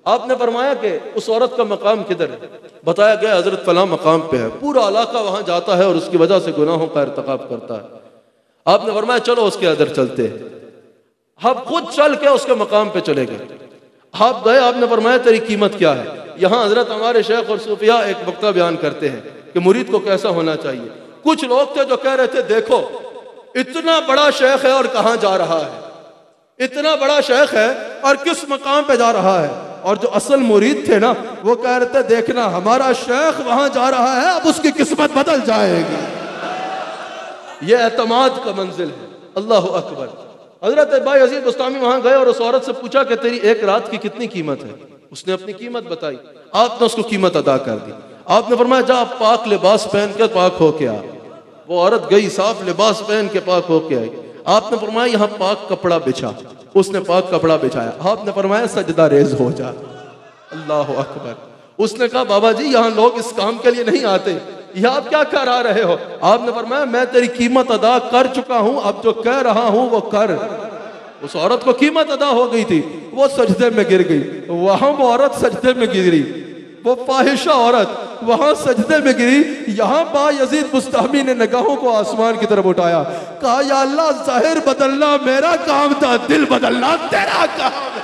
आपने फरमाया कि उस औरत का मकाम किधर है? बताया गया हजरत फलां मकाम पे है। पूरा इलाका वहां जाता है और उसकी वजह से गुनाहों का इर्तिकाब करता है। आपने फरमाया चलो उसके अंदर चलते हैं। आप खुद चल के उसके मकाम पे चले गए। आप गए, आपने फरमाया तेरी कीमत क्या है? यहाँ हजरत हमारे शेख और सूफिया एक वक्ता बयान करते हैं कि मुरीद को कैसा होना चाहिए। कुछ लोग थे जो कह रहे थे देखो इतना बड़ा शेख है और कहाँ जा रहा है, इतना बड़ा शेख है और किस मकाम पे जा रहा है। और जो असल मुरीद थे ना वो कह रहे थे देखना हमारा शेख वहां जा रहा है, अब उसकी किस्मत बदल जाएगी। ये एतमाद का मंजिल है। अल्लाह अकबर। हजरत भाई अजीज बुस्तामी वहां गए और उस औरत से पूछा कि तेरी एक रात की कितनी कीमत है? उसने अपनी कीमत बताई। आपने उसको कीमत अदा कर दी। आपने फरमाया जा पाक लिबास पहन के पाक होके आ। वो औरत गई, साफ लिबास पहन के पाक होके आई। आपने फरमाया यहाँ पाक कपड़ा बिछा। उसने पाक कपड़ा बिछाया। आपने फरमाया सजदा रेज हो जा। अल्लाह अकबर। उसने कहा बाबा जी यहाँ लोग इस काम के लिए नहीं आते, यह आप क्या करा रहे हो? आपने फरमाया मैं तेरी कीमत अदा कर चुका हूं, अब जो कह रहा हूं वो कर। उस औरत को कीमत अदा हो गई थी, वो सजदे में गिर गई। वहां वो औरत सजदे में गिरी, वो फाहिशा औरत वहां सजदे में गिरी। यहाँ बा यजीद बुस्तामी ने निगाहों को आसमान की तरफ उठाया, कहा या अल्लाह ज़ाहिर बदलना मेरा काम था, दिल बदलना तेरा काम है।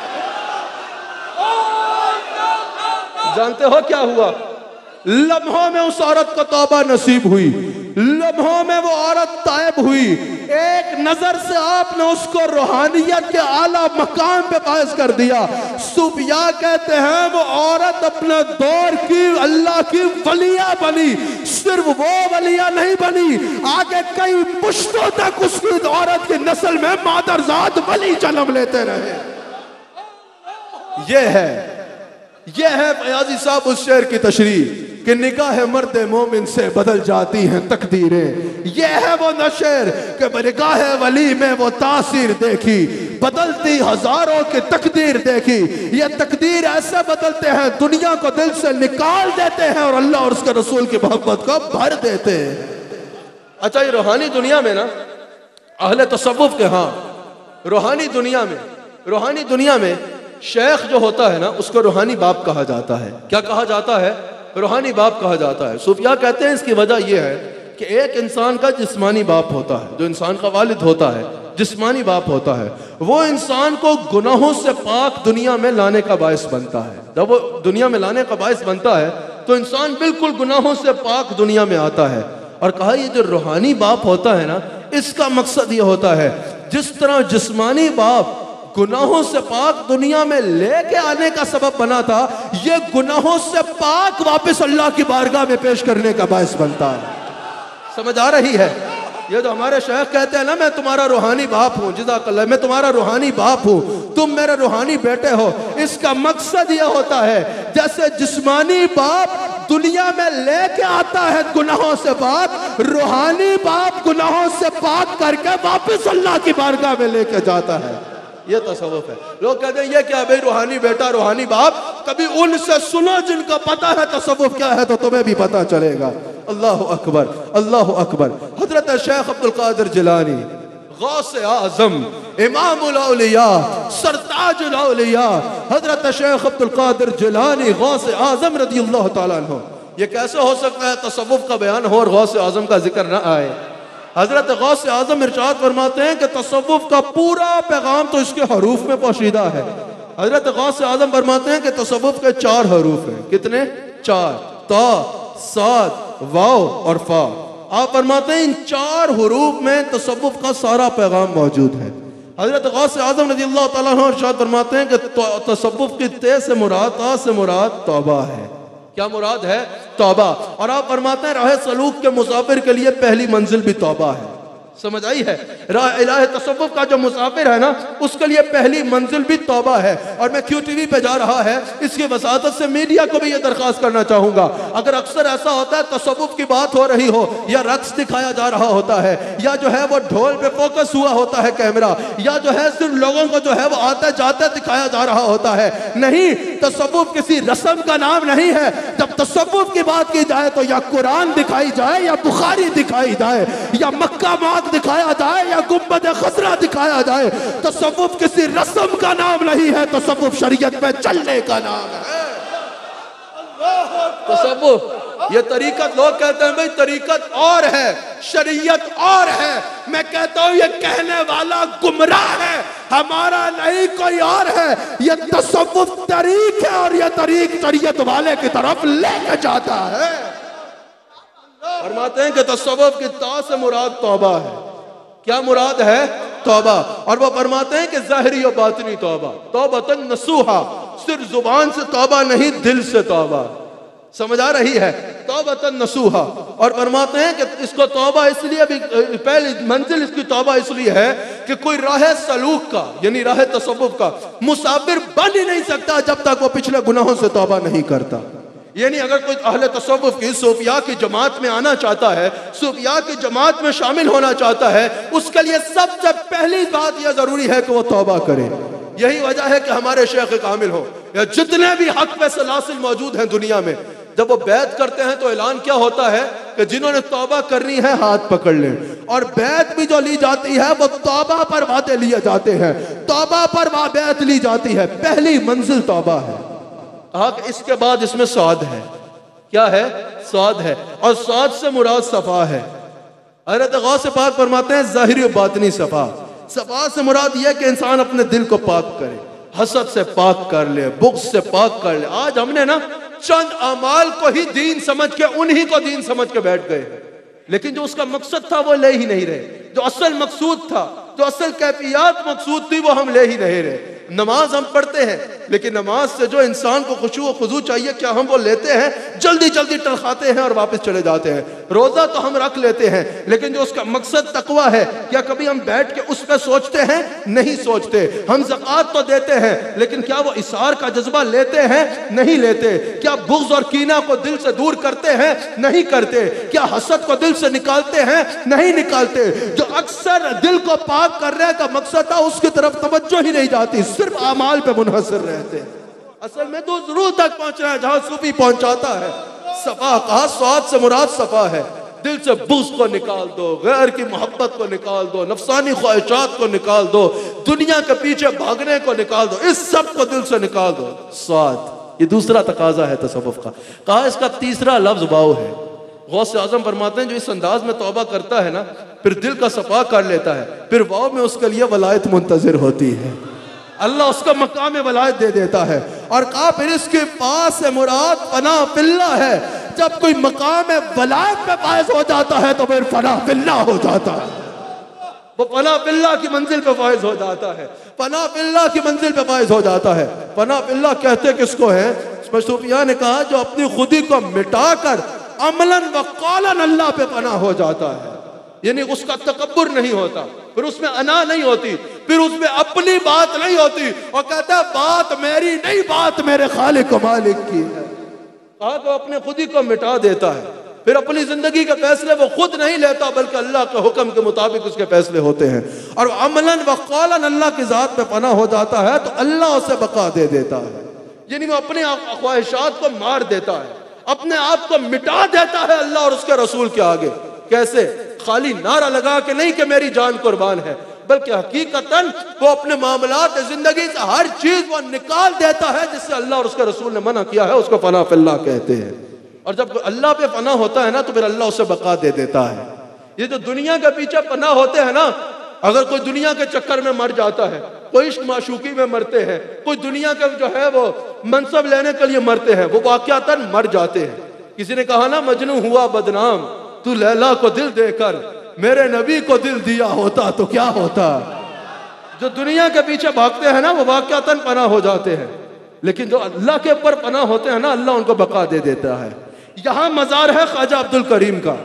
जानते हो क्या हुआ? लम्हों में उस औरत को तौबा नसीब हुई, लम्हों में वो औरत तायब हुई। एक नजर से आपने उसको रूहानियत के आला मकाम पे फायज कर दिया। सूफिया कहते हैं वो औरत अपने दौर की अल्लाह की वलिया बनी। सिर्फ वो वलिया नहीं बनी, आगे कई पुश्तों तक उस औरत की नस्ल में मादरजात वली जन्म लेते रहे। ये है ये है फयाजी साहब उस शेर की तशरीह कि निगाह मर्द मोमिन से बदल जाती हैं तकदीरें। ये है वो नशर कि निगाह वली में वो तासीर देखी, बदलती हजारों की तकदीर देखी। ये तकदीर ऐसे बदलते हैं दुनिया को दिल से निकाल देते हैं और अल्लाह और उसके रसूल की मोहब्बत को भर देते हैं। अच्छा ये रूहानी दुनिया में ना अहले तसव्वुफ के हाँ रूहानी दुनिया में रूहानी दुनिया में शेख जो होता है ना उसको रूहानी बाप कहा जाता है। क्या कहा जाता है? रूहानी बाप कहा जाता है। सूफिया कहते हैं इसकी वजह यह है कि एक इंसान का जिस्मानी बाप होता है, जो इंसान का वालिद होता है जिस्मानी बाप होता है, वो इंसान को गुनाहों से पाक दुनिया में लाने का बायस बनता है। जब वो दुनिया में लाने का बायस बनता है तो इंसान बिल्कुल गुनाहों से पाक दुनिया में आता है। और कहा ये जो रूहानी बाप होता है ना इसका मकसद ये होता है जिस तरह जिस्मानी बाप गुनाहों से पाक दुनिया में लेके आने का सबब बना था, ये गुनाहों से पाक वापस अल्लाह की बारगाह में पेश करने का बायस बनता है। समझ आ रही है? ये जो हमारे शेख कहते हैं ना मैं तुम्हारा रूहानी बाप हूँ, जज़ाकल्लाह, मैं तुम्हारा रूहानी बाप हूँ, तुम मेरे रूहानी बेटे हो। इसका मकसद ये होता है जैसे जिस्मानी बाप दुनिया में लेके आता है गुनाहों से पाक, रूहानी बाप गुनाहों से पाक करके वापस अल्लाह की बारगाह में लेके जाता है। ये तसव्वुफ है। लोग कहते हैं ये क्या भाई रूहानी बेटा रूहानी बाप, कभी उनसे सुनो जिनको पता है तसव्वुफ क्या है तो तुम्हें भी पता चलेगा। अल्लाह अकबर अल्लाह अकबर। हजरत शेख अब्दुल कादिर जिलानी गौसे आज़म इमामुल औलिया सरताजुल औलिया हजरत शेख अब्दुल कादिर जिलानी गौसे आज़म रज़ियल्लाहु तआला अन्हु। ये कैसे हो सकता है तसव्वुफ का बयान हो और गौसे आज़म का जिक्र ना आए? हजरत गौसे आज़म इरशाद फरमाते हैं कि तसव्वुफ का पूरा पैगाम तो इसके हरूफ में पोशीदा है। हजरत गौसे आज़म फरमाते हैं कि तसव्वुफ के चार हरूफ हैं। कितने? चार। ता, साद, वाव और फा। आप फरमाते हैं इन चार हरूफ में तसव्वुफ का सारा पैगाम मौजूद है। हजरत गौसे आज़म रज़ियल्लाहु तआला अन्हु इरशाद फरमाते हैं कि तसव्वुफ की ते से मुराद, ता से मुराद तौबा है। क्या मुराद है? तौबा। और आप फरमाते हैं राह सलूक के मुसाफिर के लिए पहली मंजिल भी तौबा है। समझ आई है? राह इलाहे तसव्वुफ का जो मुसाफिर है ना उसके लिए पहली मंजिल भी तौबा है। और मैं क्यू टीवी पे जा रहा है इसकी वसातत से मीडिया को भी ये दरख्वास्त करना चाहूंगा, अगर अक्सर ऐसा होता है तसव्वुफ की बात हो रही हो या रक्स दिखाया जा रहा होता है या जो है वो ढोल पे फोकस हुआ होता है कैमरा, या जो है सिर्फ लोगों को जो है वो आते जाते दिखाया जा रहा होता है, नहीं, तसव्वुफ किसी रस्म का नाम नहीं है। जब तसव्वुफ की बात की जाए तो या कुरान दिखाई जाए या बुखारी दिखाई जाए या मक्का मार्ग दिखाया जाए या गुम्बद खजरा दिखाया जाए, तसव्वुफ किसी रस्म का नाम नहीं है, तसव्वुफ शरीयत में चलने का नाम है। तसव्वुफ ये तरीकत, लोग कहते हैं भाई तरीकत और है शरीयत और है। मैं कहता हूं ये कहने वाला गुमराह है, हमारा नहीं कोई और है। ये तसव्वुफ तरीक है और ये तरीक शरीयत वाले की तरफ लेके जाता है। फरमाते हैं कि तसव्वुफ की ता से मुराद तौबा है। क्या मुराद है? तौबा। और वो फरमाते हैं कि ज़ाहिरी और बातिनी तौबा, तौबतन नसूहा, सिर्फ जुबान से तौबा नहीं, दिल से तौबा। समझ आ रही है? तौबतन नसूहा। और फरमाते हैं कि इसको तौबा इसलिए भी, पहली मंजिल इसकी तौबा इसलिए है कि कोई राह सलूक का यानी राह तसव्वुफ का मुसाफिर बन ही नहीं सकता जब तक वो पिछले गुनाहों से तौबा नहीं करता। यानी अगर कोई अहले तसव्वुफ की सूफिया की जमात में आना चाहता है, सूफिया की जमात में शामिल होना चाहता है, उसके लिए सबसे पहली बात यह जरूरी है कि वो तौबा करे। यही वजह है कि हमारे शेख कामिल हो या जितने भी हक पे सलासिल मौजूद हैं दुनिया में, जब वो बैत करते हैं तो ऐलान क्या होता है कि जिन्होंने तौबा करनी है हाथ पकड़ लें। और बैत भी जो ली जाती है वो तौबा पर वादे लिए जाते हैं, तौबा पर वह बैत ली जाती है। पहली मंजिल तौबा है। हाँ, इसके बाद इसमें स्वाद है। क्या है? स्वाद है। और स्वाद से मुराद सफा है। हज़रत गौस पाक फरमाते हैं ज़ाहिरी और बातिनी सफा। सफा से मुराद यह कि इंसान अपने दिल को पाक करे, हसद से पाक कर ले, बुग़्ज़ से पाक कर ले। आज हमने ना चंद अमाल को ही दीन समझ के, उन्हीं को दीन समझ के बैठ गए, लेकिन जो उसका मकसद था वो ले ही नहीं रहे। जो असल मकसूद था, जो असल कैफियत मकसूद थी, वो हम ले ही नहीं रहे। नमाज हम पढ़ते हैं, लेकिन नमाज से जो इंसान को खुशू व खुजू चाहिए, क्या हम वो लेते हैं? जल्दी जल्दी टलखाते हैं और वापस चले जाते हैं। रोजा तो हम रख लेते हैं, लेकिन जो उसका मकसद तकवा है, क्या कभी हम बैठ के उस पर सोचते हैं? नहीं सोचते। हम ज़कात तो देते हैं, लेकिन क्या वो इसार का जज्बा लेते हैं? नहीं लेते। क्या बुग़्ज़ और कीना को दिल से दूर करते हैं? नहीं करते। क्या हसद को दिल से निकालते हैं? नहीं निकालते। जो अक्सर दिल को पाक करने का मकसद था, उसकी तरफ तवज्जो ही नहीं जाती, सिर्फ अमाल पे मुनहसर रहते हैं। असल में तो जरूर तक पहुंचना है जहां सूफी पहुंचाता है। सफा कहा, स्वाद से मुराद सफा है। दिल से बुग़्ज़ को निकाल दो, गैर की मोहब्बत को निकाल दो, नफसानी ख्वाहिशात को निकाल दो, दुनिया के पीछे भागने को निकाल दो, इस सब को दिल से निकाल दो। स्वाद, ये दूसरा तकाजा है तसव्वुफ का। कहा इसका तीसरा लफ्ज वाव है। गौस आज़म फरमाते हैं जो इस अंदाज में तौबा करता है ना, फिर दिल का सफा कर लेता है, फिर वाव में उसके लिए वलायत मुंतज़िर होती है। अल्लाह उसका मकाम वलायत दे देता है। और कहा फिर इसके पास से मुराद फना फिल्ला है। जब कोई मकाम वलायत पे फायज हो जाता है तो फिर फना फिल्ला हो जाता है, वो फना फिल्ला की मंजिल पे फायज हो जाता है। फना फिल्ला की मंजिल पे फायज हो जाता है। फना फिल्ला कहते किसको है? सूफिया ने कहा जो अपनी खुदी को मिटाकर अमलन व कौलन अल्लाह पे फना हो जाता है, यानी उसका तकब्बुर नहीं होता, फिर उसमें अना नहीं होती, फिर उसमें अपनी बात नहीं होती, और कहता है बात मेरी नहीं, बात मेरे खालिक व मालिक की है। कहा तो अपने खुदी को मिटा देता है, फिर अपनी जिंदगी के फैसले वो खुद नहीं लेता, बल्कि अल्लाह के हुक्म के मुताबिक उसके फैसले होते हैं। और अमलन व कौलन अल्लाह की जात पे पना हो जाता है तो अल्लाह उसे बका दे देता है, यानी वो अपने ख्वाहिशात को मार देता है, अपने आप को मिटा देता है अल्लाह और उसके रसूल के आगे। कैसे? खाली नारा लगा के नहीं कि मेरी जान कुर्बान है, बल्कि हकीकतन वो अपने मामलात जिंदगी से हर चीज वो निकाल देता है जिससे अल्लाह और उसके रसूल ने मना किया है, उसको फना फिल्लाह कहते हैं। और जब अल्लाह पे फना होता है ना तो फिर अल्लाह उसे बका दे देता है। ये जो दुनिया के पीछे फना होते हैं ना, अगर कोई दुनिया के चक्कर में मर जाता है, कोई इश्क माशूकी में मरते हैं, कोई दुनिया के जो है वो मनसब लेने के लिए मरते हैं, वो वाक़यातन मर जाते हैं। किसी ने कहा ना मजनू हुआ बदनाम, तू लैला को दिल देकर मेरे नबी को दिल दिया होता तो क्या होता। जो दुनिया के पीछे भागते हैं ना वो वाक़यातन पना हो जाते हैं, लेकिन जो अल्लाह के ऊपर पना होते हैं ना अल्लाह उनको बका दे देता है। यहां मजार है ख्वाजा अब्दुल करीम का।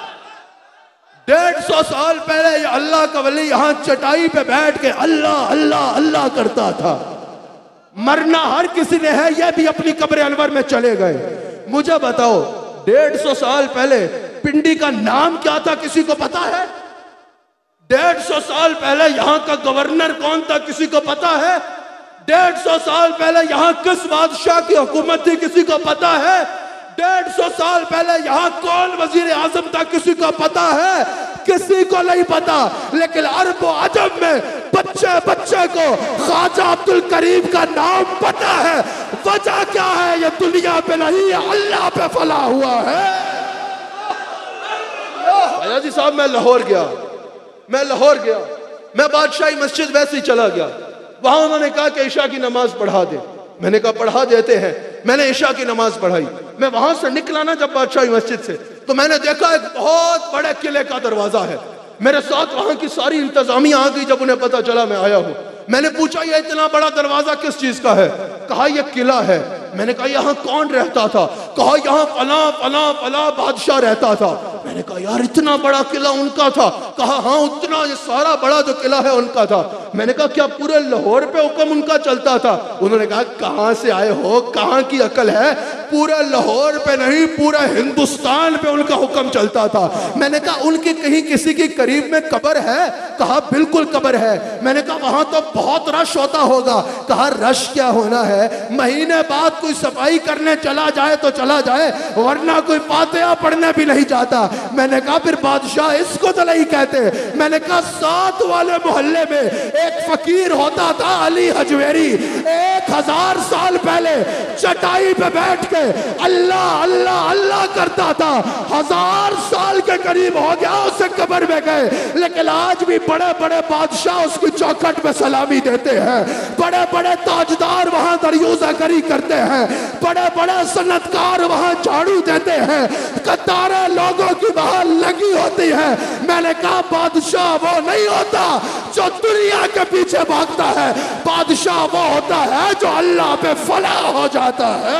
डेढ़ सौ साल पहले अल्लाह का वली यहां चटाई पे बैठ के अल्लाह अल्लाह अल्लाह करता था। मरना हर किसी ने है, यह भी अपनी कब्र अनवर में चले गए। मुझे बताओ डेढ़ सौ साल पहले पिंडी का नाम क्या था, किसी को पता है? डेढ़ सौ साल पहले यहाँ का गवर्नर कौन था, किसी को पता है? डेढ़ सौ साल पहले यहाँ किस बादशाह की हुकूमत थी, किसी को पता है? डेढ़ सौ सौ साल पहले यहाँ कौन वजीर आजम था किसी को पता है? किसी को नहीं पता। लेकिन अरब व अजम में बच्चे बच्चे को ख्वाजा अब्दुल करीम का नाम पता है। वजह क्या है? ये दुनिया पे नहीं, अल्लाह पे फला हुआ है। भैया जी साहब, मैं लाहौर गया, मैं लाहौर गया, मैं बादशाही मस्जिद वैसे ही चला गया। वहां उन्होंने कहा कि ईशा की नमाज पढ़ा दे। मैंने कहा पढ़ा देते हैं। मैंने ईशा की नमाज पढ़ाई। मैं वहां से निकला ना जब बादशाही मस्जिद से, तो मैंने देखा एक बहुत बड़े किले का दरवाजा है। मेरे साथ वहां की सारी इंतजामिया आ गई। जब उन्हें पता चला मैं आया हूं, मैंने पूछा ये इतना बड़ा दरवाजा किस चीज का है? कहा यह किला है। मैंने कहा यहाँ कौन रहता था? कहा यहाँ फला फला फला बादशाह रहता था। मैंने कहा यार इतना बड़ा किला उनका था? कहा हाँ, उतना ये सारा बड़ा जो किला है उनका था। मैंने कहा क्या पूरे लाहौर पे हुक्म उनका चलता था? उन्होंने कहा कहाँ से आए हो, कहाँ की अकल है? पूरे लाहौर पे नहीं, पूरा हिंदुस्तान पे उनका हुक्म चलता था। मैंने कहा उनकी कहीं किसी की करीब में कब्र है? कहा बिल्कुल कब्र है। मैंने कहा वहां तो बहुत रश होता होगा। कहा रश क्या होना है, महीने बाद कोई सफाई करने चला जाए तो चला जाए, वरना कोई फातिहा पढ़ने भी नहीं जाता। मैंने कहा फिर बादशाह इसको तो नहीं कहते। मैंने कहा सात वाले मोहल्ले में एक फकीर होता था अली हजवेरी, एक हजार साल पहले चटाई पे बैठ के अल्लाह अल्लाह अल्लाह करता था। हजार साल के करीब हो गया उसे कब्र में गए, लेकिन आज भी बड़े बड़े बादशाह उसकी चौखट में सलामी देते हैं। बड़े बड़े ताजदार वहां दरियोजा करी करते हैं। बड़े बड़े सन्नतकार वहां झाड़ू देते हैं। कतारें लोगों की वहां लगी होती है। मैंने कहा बादशाह वो नहीं होता जो दुनिया के पीछे भागता है, बादशाह वो होता है जो अल्लाह पे फला हो जाता है।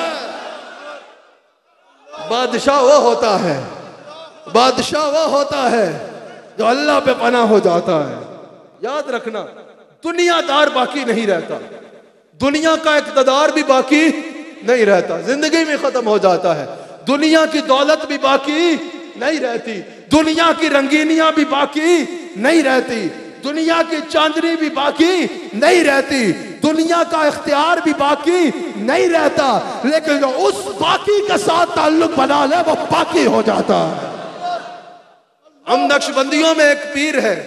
बादशाह वो होता है, बादशाह वो होता है जो अल्लाह पे पना हो जाता है। याद रखना, दुनियादार बाकी नहीं रहता, दुनिया का इक़्तिदार भी बाकी नहीं रहता, जिंदगी में खत्म हो जाता है। दुनिया की दौलत भी बाकी नहीं रहती, दुनिया की रंगीनियां भी बाकी नहीं रहती, दुनिया की चांदनी भी बाकी नहीं रहती, दुनिया का इख्तियार भी बाकी नहीं रहता। लेकिन जो उस बाकी के साथ ताल्लुक बना ले वो बाकी हो जाता है। हम नक्शबंदियों में एक पीर है,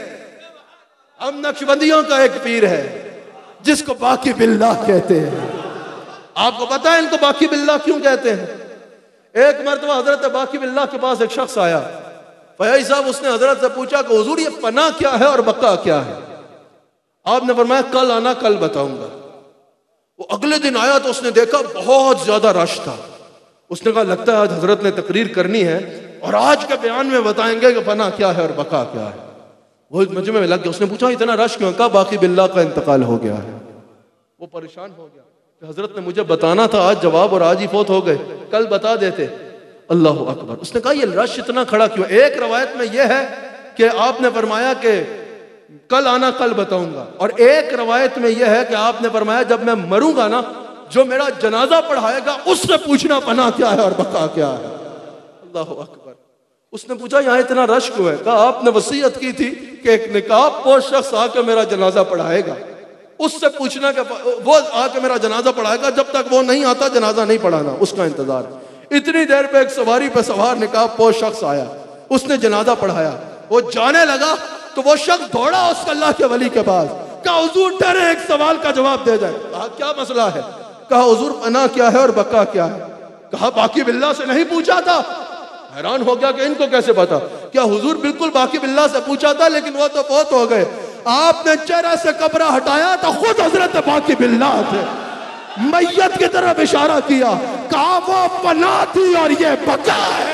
हम नक्शबंदियों का एक पीर है जिसको बाकी बिल्लाह कहते हैं। आपको पता है इनको बाकी बिल्लाह क्यों कहते हैं? एक मर्तबा हजरत बाकी बिल्लाह के पास एक शख्स आया। फयाज साहब, उसने हजरत से पूछा कि हुजूर ये पना क्या है और बका क्या है? आपने फरमाया कल आना, कल बताऊंगा। वो अगले दिन आया तो उसने देखा बहुत ज्यादा रश था। उसने कहा लगता है आज हजरत ने तकरीर करनी है और आज के बयान में बताएंगे कि पना क्या है और बका क्या है। वो मजमे में लग गया। उसने पूछा इतना रश क्यों? कहा बाकी बिल्लाह का इंतकाल हो गया है। वो परेशान हो गया कि हजरत ने मुझे बताना था आज जवाब और आज ही फौत हो गए, कल बता देते। अल्लाह अकबर। उसने कहा ये रश इतना खड़ा क्यों? एक रवायत में यह है कि आपने फरमाया कि कल आना, कल बताऊंगा, और एक रवायत में यह है कि आपने फरमाया जब मैं मरूंगा ना, जो मेरा जनाजा पढ़ाएगा उससे पूछना पना क्या है और बका क्या है। अल्लाह अकबर। उसने पूछा यहाँ इतना रश क्यों है? कहा आपने वसीयत की थी कि एक निकाब पोश शख्स आके मेरा जनाजा पढ़ाएगा, उससे पूछना कि वो आके मेरा जनाजा पढ़ाएगा, जब तक वो नहीं आता जनाजा नहीं पढ़ाना, उसका इंतजार। इतनी देर पे एक सवारी पे सवार निकाब पोश शख्स आया, उसने जनाजा पढ़ाया। वो जाने लगा तो वो शख्स दौड़ा उस अल्लाह के वली के पास। कहा हुजूर ठहरे, एक सवाल का जवाब दे जाए। कहा क्या मसला है? कहा हुजूर पना क्या है और बका क्या है? कहा बाकी बिल्लाह से नहीं पूछा था। हैरान हो गया कि इनको कैसे पता? क्या हुजूर बिल्कुल बाकी बिल्लाह से पूछा था, लेकिन वो तो बहुत हो गए। आपने चेहरे से कपड़ा हटाया तो खुद हजरत बाकी बिल्लाह थे, मैयत की तरफ इशारा किया, कहा वो पना थी और ये बका है।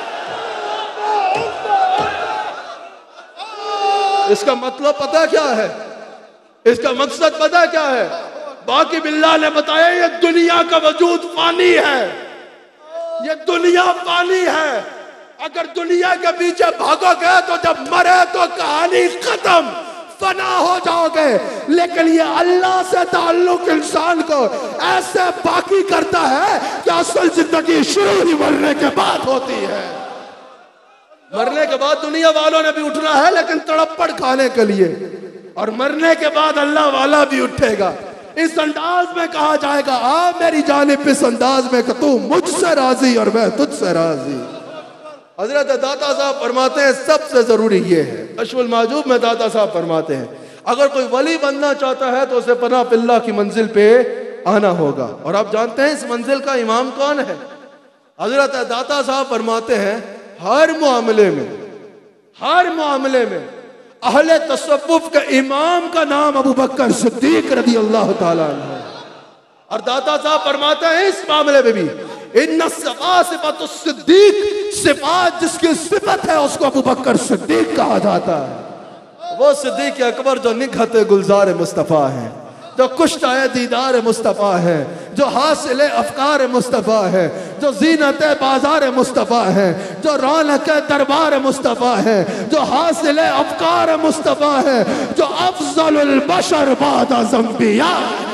इसका मतलब पता क्या है? इसका मकसद पता क्या है? बाकी बिल्लाह ने बताया ये दुनिया का वजूद फानी है, ये दुनिया फानी है। अगर दुनिया के पीछे भागोगे तो जब मरे तो कहानी खत्म, फना हो जाओगे। लेकिन ये अल्लाह से ताल्लुक इंसान को ऐसे बाकी करता है कि असल जिंदगी शुरू ही मरने के बाद होती है। मरने के बाद दुनिया वालों ने भी उठना है, लेकिन तड़प्पड़ खाने के लिए, और मरने के बाद अल्लाह वाला भी उठेगा। इस अंदाज में कहा जाएगा, आ मेरी जानिब इस अंदाज में कि तू मुझसे राजी और मैं तुझसे राजी। हजरत दाता साहब फरमाते हैं सबसे जरूरी ये है, कश्फुल माजूब में दाता साहब फरमाते हैं अगर कोई वली बनना चाहता है तो उसे पनाह पिल्ला की मंजिल पे आना होगा। और आप जानते हैं इस मंजिल का इमाम कौन है? हजरत दाता साहब फरमाते हैं हर मामले में हर मामले में अहले तसव्वुफ के इमाम का नाम अबू बकर सिद्दीक रज़ी अल्लाह ताला अन्हु है। और दाता साहब फरमाते हैं इस मामले में भी इन्ना सिफात सिद्दीक, सिफात जिसकी सिफत है उसको अबू बकर सिद्दीक कहा जाता है। वो सिद्दीक अकबर जो निगहत गुलजार मुस्तफ़ा है, जो कुश्ताए दीदार मुस्तफ़ा है, जो हासिल अफकार मुस्तफ़ा है, जो जीनत बाजार मुस्तफ़ा है, जो रौनक दरबार मुस्तफ़ा है, जो हासिल अफकार मुस्तफ़ा है, जो अफजलुल बशर बाद अज़म्बिया,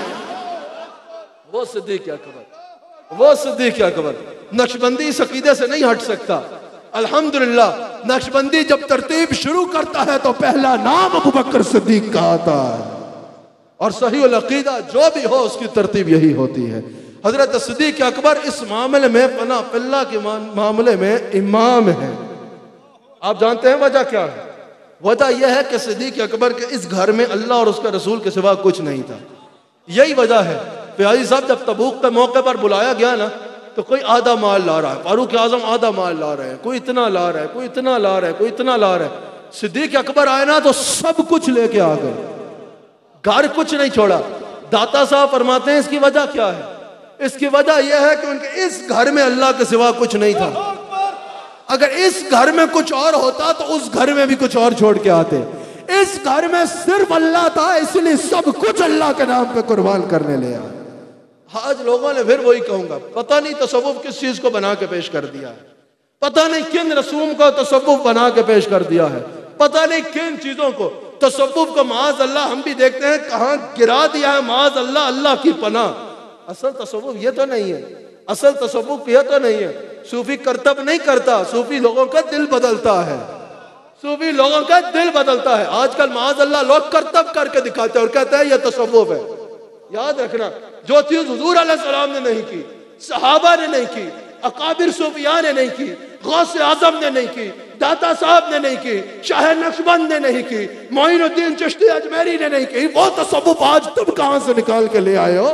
वो सिद्दीक अकबर, वो सिद्दीक अकबर। नक्शबंदी इस अकीदे से नहीं हट सकता। अल्हम्दुलिल्लाह नक्शबंदी जब तरतीब शुरू करता है तो पहला नाम अबू बकर सिद्दीक का आता है, और सही उल अकीदा जो भी हो उसकी तरतीब यही होती है। हजरत सिद्दीक अकबर इस मामले में पनाह पिल्ला के मामले में इमाम है। आप जानते हैं वजह क्या है? वजह यह है कि सिद्दीक अकबर के इस घर में अल्लाह और उसके रसूल के सिवा कुछ नहीं था। यही वजह है फियाजी साहब जब तबूक के मौके पर बुलाया गया ना तो कोई आधा माल ला रहा है, फारूक आजम आधा माल ला रहे हैं, कोई इतना ला रहा है, कोई इतना ला रहा है, कोई इतना ला रहा है। सिद्दीक अकबर आए ना तो सब कुछ लेके आ गए, घर कुछ नहीं छोड़ा। दाता साहब फरमाते हैं इसकी वजह क्या है? इसकी वजह यह है कि उनके इस घर में अल्लाह के सिवा कुछ नहीं था। अगर इस घर में कुछ और होता तो उस घर में भी कुछ और छोड़ के आते। इस घर में सिर्फ अल्लाह था, इसलिए सब कुछ अल्लाह के नाम पे कुर्बान करने ले आए। आज लोगों ने फिर वही कहूंगा, पता नहीं तसव्वुफ किस चीज को बना के पेश कर दिया है, पता नहीं किन रसूम को तसव्वुफ बना के पेश कर दिया है, पता नहीं किन चीजों को तसव्वुफ को माज अल्लाह हम भी देखते हैं कहां गिरा दिया है, माज अल्लाह अल्लाह की पनाह। असल तसव्वुफ ये तो नहीं है, असल तसव्वुफ ये तो नहीं है। सूफी करतब नहीं करता, सूफी लोगों का दिल बदलता है, सूफी लोगों का दिल बदलता है। आजकल माज अल्लाह लोग करतब करके दिखाते हैं और कहते हैं ये तसव्वुफ है। याद रखना जो चीज हुजूर अलैहिस्सलाम ने नहीं की, सहाबा ने नहीं की, अकाबिर सूफिया ने नहीं की, गौस आजम ने नहीं की, दाता साहब ने नहीं की, शाह नक्शबंद ने नहीं की, मोइनुद्दीन चिश्ती अजमेरी ने नहीं की, वो तसव्वुफ आज तुम कहां से निकाल के ले आए हो?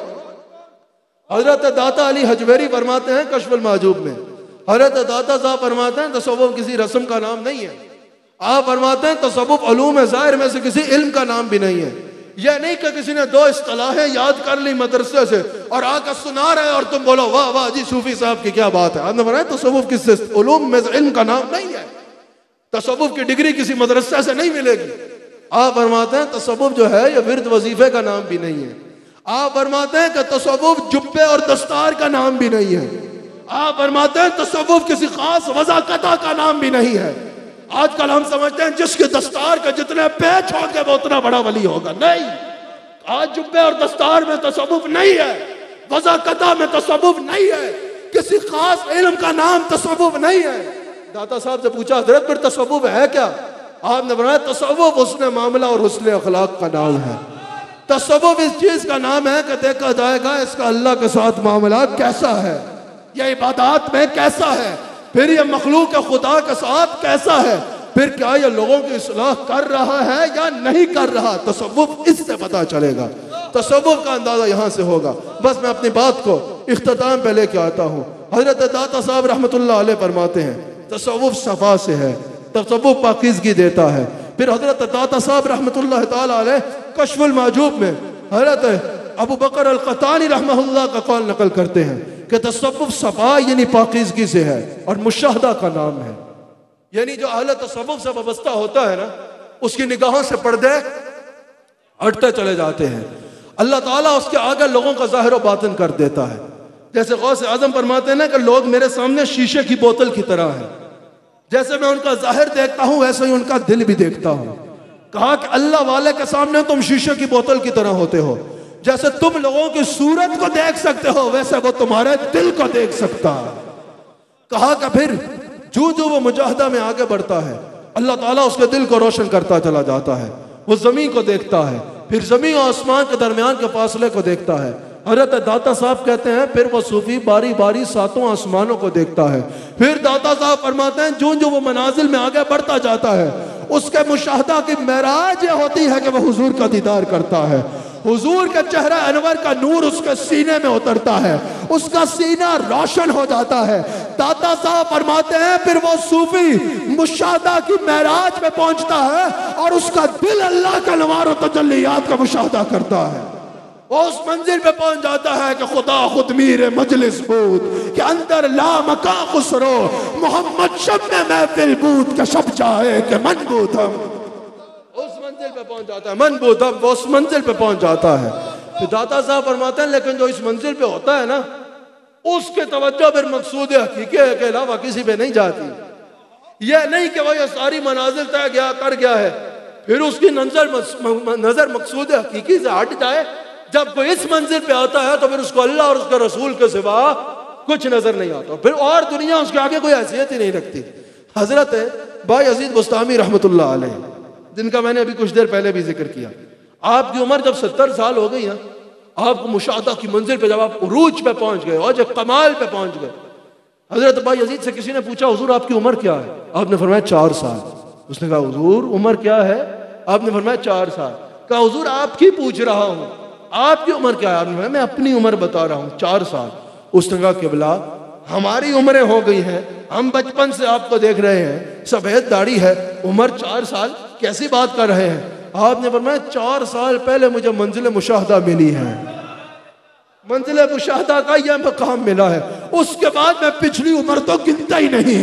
हजरत दाता अली हजवेरी फरमाते हैं कश्फुल माजूब में, हजरत दाता साहब फरमाते हैं तसव्वुफ किसी रस्म का नाम नहीं है। आप फरमाते हैं तसव्वुफ उलूम ज़ाहिर में से किसी इल्म का नाम भी नहीं है। यह नहीं कि किसी ने दो इस्तिलाहें याद कर ली मदरसे से और आकर सुना रहे और तुम बोलो वाह वाह जी सूफी साहब की क्या बात है। आपने बताया तसव्वुफ किस उलूम में से इल्म का नाम नहीं है, तसव्वुफ की डिग्री किसी मदरसे से नहीं मिलेगी। आप फरमाते हैं तसव्वुफ जो है यह विर्द वजीफे का नाम भी नहीं है। आप फरमाते हैं कि तसव्वुफ जुब्बे और दस्तार का नाम भी नहीं है। आप फरमाते हैं तसव्वुफ किसी खास वज़ाक़ता का नाम भी नहीं है। आजकल हम समझते हैं जिसके दस्तार के जितने पैच होंगे वो उतना बड़ा वली होगा। नहीं, आज जुब्बे और दस्तार में तसव्वुफ नहीं है, वज़ाक़ता में तसव्वुफ नहीं है, किसी खास इल्म का नाम तसव्वुफ नहीं है। दाता साहब से पूछा हजरत फिर तसव्वुफ है क्या? आपने बताया तसव्वुफ हुस्न मामला और हुस्न अखलाक का नाम है। तसव्वुफ इस चीज का नाम है कि देखा जाएगा इसका अल्लाह के साथ मामला कैसा है, यह इबादत में कैसा है, फिर ये मखलूक खुदा के साथ कैसा है, फिर क्या ये लोगों की इस्लाह कर रहा है या नहीं कर रहा। तसव्वुफ इससे पता चलेगा, तसव्वुफ का अंदाजा यहाँ से होगा। बस मैं अपनी बात को इख्तिताम पे लेके आता हूँ। हजरत दाता साहब रहमतुल्लाह अलैह फरमाते हैं तसव्वुफ सफा से है, तसव्वुफ पाकीज़गी देता है। फिर हजरत दाता साहब रहमतुल्लाह ताला अलैह कश्फुल माजूब में हजरत अबू बकर अल-क़तानी रहमहुल्लाह का कौल नकल करते हैं कि तसव्वुफ सफा यानी पाकीज़गी से है और मुशाहदा का नाम है। यानी जो अहले तसव्वुफ से वाबस्ता होता है ना उसकी निगाहों से पर्दे हटते चले जाते हैं। अल्लाह ताला उसके आगे लोगों का ज़ाहिर व बातिन कर देता है। जैसे गौस आज़म फरमाते हैं ना कि लोग मेरे सामने शीशे की बोतल की तरह हैं, जैसे मैं उनका ज़ाहिर देखता हूं वैसे ही उनका दिल भी देखता हूं। कहा कि अल्लाह वाले के सामने तुम शीशे की बोतल की तरह होते हो, जैसे तुम लोगों की सूरत को देख सकते हो वैसे वो तुम्हारे दिल को देख सकता है। कहा कि फिर जो जो वो मुजाहिदा में आगे बढ़ता है अल्लाह ताला उसके दिल को रोशन करता चला जाता है। वो जमीन को देखता है, फिर ज़मीन और आसमान के दरमियान के फासले को देखता है। हज़रत दाता साहब कहते हैं फिर वो सूफी बारी बारी सातों आसमानों को देखता है। फिर दाता साहब फरमाते हैं जो जो वो मनाजिल में आगे बढ़ता जाता है उसके मुशाहदा की महराज ये होती है कि वह हुजूर का दीदार करता है। हुजूर के चेहरा अनवर का नूर उसके सीने में उतरता है, उसका सीना रोशन हो जाता है। दाता साहब फरमाते हैं फिर वो सूफी मुशाहदा की महराज में पहुंचता है और उसका दिल अल्लाह का नवार और तजल्लियात का मुशाहदा करता है। वो उस मंजिल पे पहुंच जाता है कि खुदा खुद मीर मजलिस बूद के अंदर ला मका खुसरो मोहम्मद शब में महफिल बूद के शब जाए के मन बूद हम उस मंजिल पे पहुंच जाता है। मन बूद हम वो उस मंजिल पे पहुंच जाता है। फिर दाता साहब फरमाते हैं लेकिन जो इस मंजिल पे होता है ना उसके तवज्जो फिर मकसूद हकीकी के अलावा किसी पे नहीं जाती। यह नहीं कि वो ये सारी मनाजिल तय गया कर गया है फिर उसकी नजर नजर मकसूद हकीकी से हट जाए। जब कोई इस मंजिल पे आता है तो फिर उसको अल्लाह और उसके रसूल के सिवा कुछ नजर नहीं आता, फिर और दुनिया उसके आगे कोई हैसियत ही नहीं रखती। हजरत भाई अजीज बुस्तामी रहमतुल्लाह अलैह जिनका मैंने अभी कुछ देर पहले भी जिक्र किया, आपकी उम्र जब सत्तर साल हो गई ना, आपको मुशाहदा की मंजिल पे जब आप उरूज पे पहुंच गए और जब कमाल पे पहुंच गए, हजरत भाई अजीज से किसी ने पूछा हुजूर आपकी उम्र क्या है? आपने फरमाया चार साल। उसने कहा हुजूर उम्र क्या है? आपने फरमाया चार साल। कहा हुजूर आपकी पूछ रहा हूं, आपकी उम्र क्या है? आपने फरमाया मैं अपनी उम्र बता रहा हूं चार साल। उसने कहा किबला हमारी उम्रें हो गई हैं, हम बचपन से आपको देख रहे हैं, सफेद दाढ़ी है, उम्र चार साल, कैसी बात कर रहे हैं? आपने फरमाया चार साल पहले मुझे मंजिल मुशाहदा मिली है, मंजिल मुशाहदा का यह मकाम मिला है, उसके बाद मैं पिछली उम्र तो गिनता ही नहीं।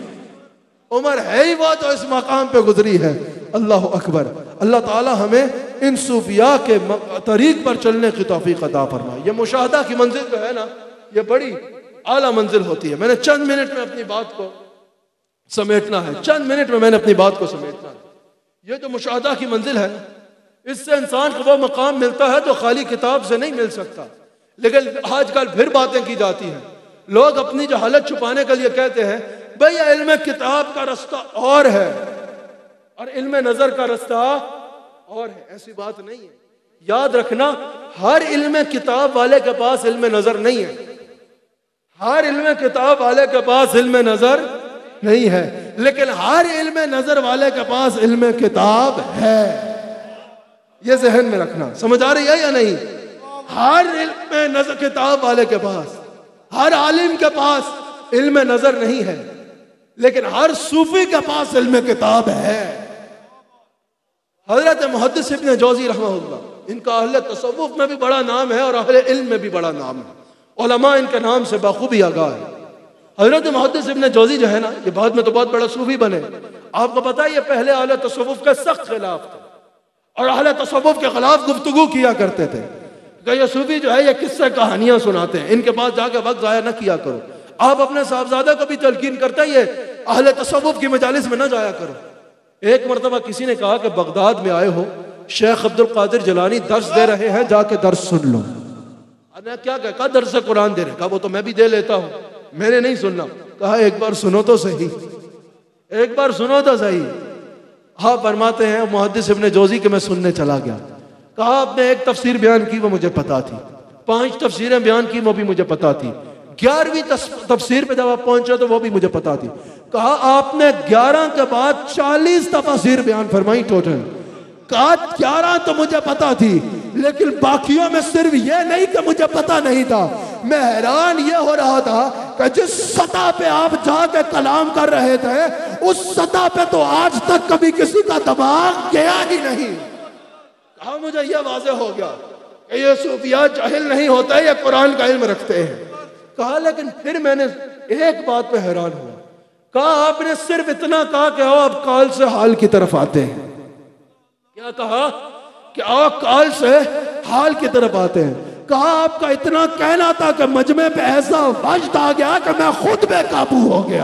उम्र है ही वो तो इस मकाम पे गुजरी है। अल्लाह अकबर। अल्लाह ताला हमें इन सूफिया के तरीक पर चलने की तौफीक अता फरमाए। ये मुशाहदा की मंजिल जो है ना, ये बड़ी आला मंजिल होती है। मैंने चंद मिनट में अपनी बात को समेटना है, चंद मिनट में मैंने अपनी बात को समेटना है। ये जो मुशाहदा की मंजिल है, इससे इंसान को वो मकाम मिलता है जो खाली किताब से नहीं मिल सकता। लेकिन आजकल फिर बातें की जाती हैं, लोग अपनी जो हालत छुपाने के लिए कहते हैं भाई इल्म किताब का रास्ता और है और इल्म नजर का रास्ता और है। ऐसी बात नहीं है। याद रखना, हर इल्म किताब वाले के पास इल्म नजर नहीं है, हर इल्म किताब वाले के पास इल्म नजर नहीं है, लेकिन हर इल्म नजर वाले के पास इल्म किताब है। यह जहन में रखना। समझ आ रही है या नहीं? हर इल्म नजर किताब वाले के पास, हर आलिम के पास इल्म नजर नहीं है, लेकिन हर सूफी के पास इल्म किताब है। हजरत मुहद्दिस इब्न जौज़ी रहमहुल्लाह, इनका अहले तसव्वुफ में भी बड़ा नाम है और अहले इल्म में भी बड़ा नाम है। उलमा इनके नाम से बाखूबी आगाह है। हजरत मुहद्दिस इब्न जौज़ी जो है ना, ये बाद में तो बहुत बड़ा सूफी बने। आपको पता है ये पहले अहले तसव्वुफ के सख्त खिलाफ थे और अहले तसव्वुफ के खिलाफ गुफ्तगू किया करते थे कि ये सूफी जो है ये किस्से कहानियां सुनाते हैं, इनके पास जाके वक्त जाया न किया करो। आप अपने साहबजादा को भी तलकीन करते हैं ये अहले तसव्वुफ की मजालिस में न जाया करो। एक मरतबा किसी ने कहा कि बगदाद में आए हो, शेख अब्दुल कादिर जिलानी दर्स दे रहे हैं, जाके दर्स सुन लो। अरे क्या कहा? दर्स कुरान दे रहे। कहा वो तो मैं भी दे लेता हूँ, मैंने नहीं सुनना। कहा एक बार सुनो तो सही, एक बार सुनो तो सही। हाँ फरमाते हैं मुहद्दिस इब्न जौज़ी के मैं सुनने चला गया। कहा आपने एक तफसीर बयान की वो मुझे पता थी, पांच तफसीरें बयान की वो भी मुझे पता थी, ग्यारहवीं तफसीर पे जब आप पहुंचे तो वो भी मुझे पता थी। कहा आपने ग्यारह के बाद चालीस तफसीर बयान फरमाई टोटल। कहा ग्यारह तो मुझे पता थी, लेकिन बाकियों में सिर्फ ये नहीं कि मुझे पता नहीं था, मैं हैरान ये हो रहा था कि जिस सतह पे आप जाके कलाम कर रहे थे उस सतह पे तो आज तक कभी किसी का दिमाग गया ही नहीं। कहा मुझे यह वाज़ेह हो गया कि ये सूफिया जाहिल नहीं होता है, ये कुरान का इल्म रखते हैं। कहा लेकिन फिर मैंने एक बात पे हैरान हुआ। कहा आपने सिर्फ इतना कहा कि आओ अब काल से हाल की तरफ आते हैं। क्या कहा? कि आओ काल से हाल की तरफ आते हैं। कहा आपका इतना कहना था कि मजमे पे ऐसा वजद आ गया कि मैं खुद बेकाबू हो गया।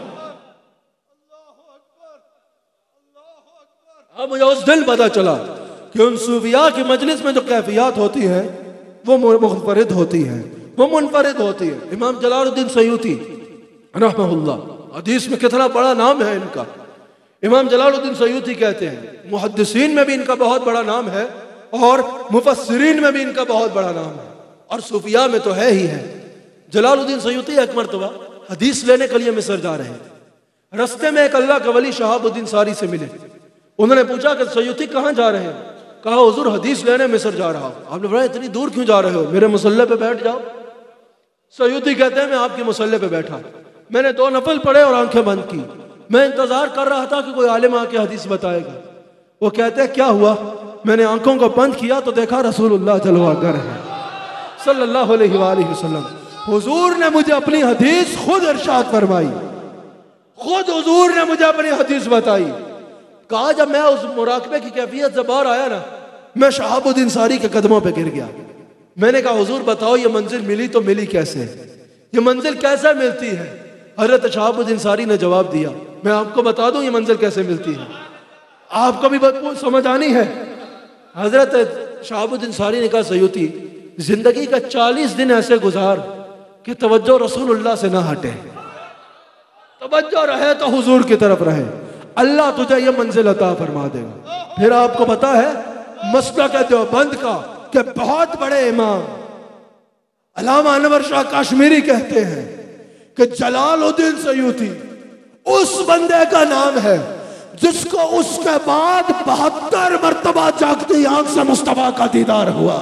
अब मुझे उस दिन पता चला कि उन सूफिया की मजलिस में जो कैफियत होती है वो मुनफरिद होती है, वो मुनफरिद होती है। इमाम जलालुद्दीन सयूती रहमहुल्लाह, हदीस में कितना बड़ा नाम है इनका। इमाम जलालुद्दीन सयूती कहते हैं, मुहद्दिसीन में भी इनका बहुत बड़ा नाम है और मुफस्सिरीन में भी इनका बहुत बड़ा नाम है और सूफिया में तो है ही है। जलालुद्दीन सयूती एक मरतबा हदीस लेने के लिए मिस्र जा रहे थे। रास्ते में एक अल्लाह का वली शहाबुद्दीन सारी से मिले। उन्होंने पूछा कि सयूती कहाँ जा रहे हैं? कहा हुजूर हदीस लेने मिस्र जा रहा हूँ। आपने बोला इतनी दूर क्यों जा रहे हो? मेरे मुसल्ले पे बैठ जाओ। सयूती कहते हैं मैं आपके मुसल्ले पे बैठा, मैंने दो नफल पढ़े और आंखें बंद की। मैं इंतजार कर रहा था कि कोई आलिम आके हदीस बताएगा। वो कहते हैं क्या हुआ? मैंने आंखों को बंद किया तो देखा रसूलुल्लाह जलवागर है सल्लल्लाहु अलैहि वसल्लम। हुजूर ने मुझे अपनी हदीस खुद इरशाद फरमाई, खुद हुजूर ने मुझे अपनी हदीस बताई। कहा जब मैं उस मुराकबे की कैफियत से बाहर आया ना, मैं शहाबुद्दीन सारी के कदमों पे गिर गया। मैंने कहा हुजूर बताओ ये मंजिल मिली तो मिली कैसे? ये मंजिल कैसे मिलती है? हजरत शहाबुद्दीन सारी ने जवाब दिया, मैं आपको बता दूं ये मंजिल कैसे मिलती है, आपको भी समझ आनी है। हजरत शहाबुद्दीन सारी ने कहा सयूती जिंदगी का चालीस दिन ऐसे गुजार कि तवज्जो रसूलुल्लाह से ना हटे, तवज्जो रहे तो हुजूर की तरफ रहे, अल्लाह तुझे ये मंजिल अता फरमा देगा। फिर आपको पता है मसलक देवबंद का कि बहुत बड़े इमाम अल्लामा अनवर शाह काश्मीरी कहते हैं कि जलालुद्दीन सयूती उस बंदे का नाम है जिसको उसके बाद बहत्तर मरतबा जागती आंख से मुस्तफा का दीदार हुआ।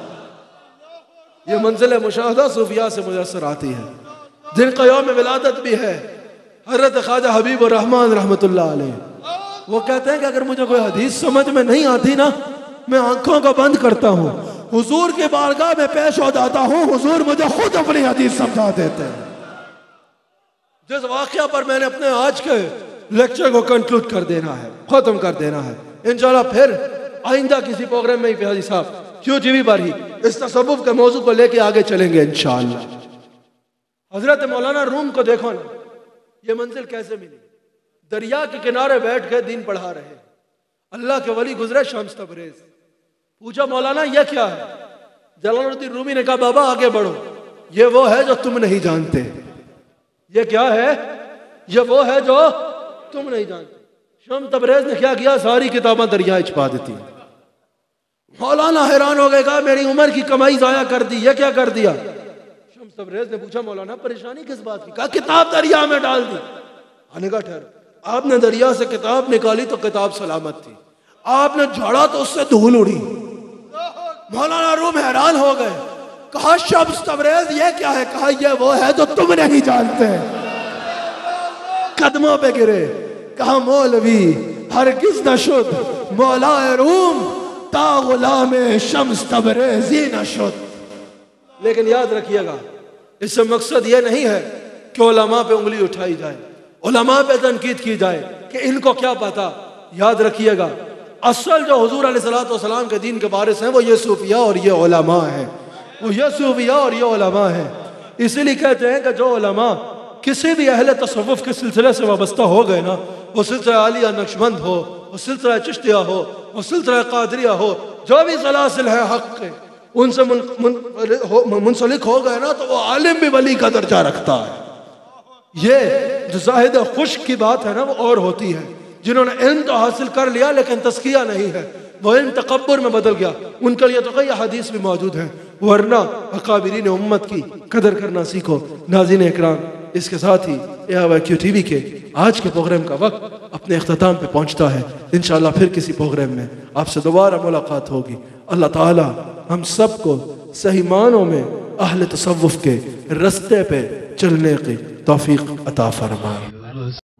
ये मंजिल मुशाहदा सूफिया से मुयस्सर आती है, जिनका यौम विलादत भी है हजरत ख्वाजा हबीब रहमान रहमतुल्लाह अलैह। वो कहते हैं कि अगर मुझे कोई हदीस समझ में नहीं आती ना, मैं आंखों को बंद करता हूँ, हुजूर के बारगाह में पेश हो जाता हूँ, हुजूर मुझे खुद अपनी हदीस समझा देते हैं। जिस वाक़या पर मैंने अपने आज के लेक्चर को कंक्लूड कर देना है, खत्म कर देना है, इंशाल्लाह फिर आइंदा किसी प्रोग्राम में ही हाजी साहब क्यों टीवी पर ही इस तसव्वुफ के मौजू को लेके आगे चलेंगे इंशाल्लाह। हजरत मौलाना रूम को देखो ना, ये मंजिल कैसे मिली? दरिया के किनारे बैठ के दीन पढ़ा रहे, अल्लाह के वली गुजरे शम्स तबरेज। पूछा मौलाना ये क्या है? जलालुद्दीन रूमी ने कहा बाबा आगे बढ़ो, ये वो है जो तुम नहीं जानते। ये क्या है? ये वो है जो तुम नहीं जानते। शम्स तबरेज ने क्या किया? सारी किताबें दरिया छुपा देती। मौलाना हैरान हो गए, कहा मेरी उम्र की कमाई जाया कर दी, ये क्या कर दिया? शम्स तबरेज ने पूछा मौलाना परेशानी किस बात की? कहा किताब दरिया में डाल दी। आने का ठहर, आपने दरिया से किताब निकाली तो किताब सलामत थी, आपने झाड़ा तो उससे धूल उड़ी। मौलाना रूम हैरान हो गए, कहा शम्स तबरेज ये क्या है? कहा ये वो है जो तुम नहीं जानते। कदमों पे गिरे, कहा मौलवी हरगिज़ न शुद मौला रूम ता गुलाम शम्स तबरेज़ी न शुद। लेकिन याद रखिएगा इससे मकसद ये नहीं है कि उलमा पे उंगली उठाई जाए, उलमा पे तनकीद की जाए कि इनको क्या पता। याद रखिएगा असल जो हुजूर अलैहिस्सलातु वस्सलाम के दीन के वारिस हैं वो ये सूफिया और ये उलमा है, वो ये सूफिया और ये उलमा है। इसीलिए कहते हैं कि जो उलमा किसी भी अहले तसव्वुफ के सिलसिले से वाबस्ता हो गए ना, वो सिलसिला आलिया नक्शबंद हो, वो सिलसिला चिश्तिया हो, वो सिलसिला कादरिया हो, जो भी सलासिल है हक के उनसे मुन, मुन, मुंसलिक हो गए ना, तो वो आलिम भी वली का दर्जा रखता है। ये जो जाहिद खुश्क की बात है ना वो और होती है, जिन्होंने इल्म तो हासिल कर लिया लेकिन तस्किया नहीं है, वो इल्म तकब्बुर में बदल गया, उनके लिए तो कई हदीस भी मौजूद हैं। वरना अकाबिरीन उम्मत की कदर करना सीखो। नाज़रीन इकराम, इसके साथ ही ए टीवी के आज के प्रोग्राम का वक्त अपने अख्ताम पे पहुंचता है। इंशाअल्लाह फिर किसी प्रोग्राम में आपसे दोबारा मुलाकात होगी। अल्लाह ताला हम सबको सही मानों में अहले तसव्वुफ के रास्ते पे चलने की तौफीक अता फरमाए।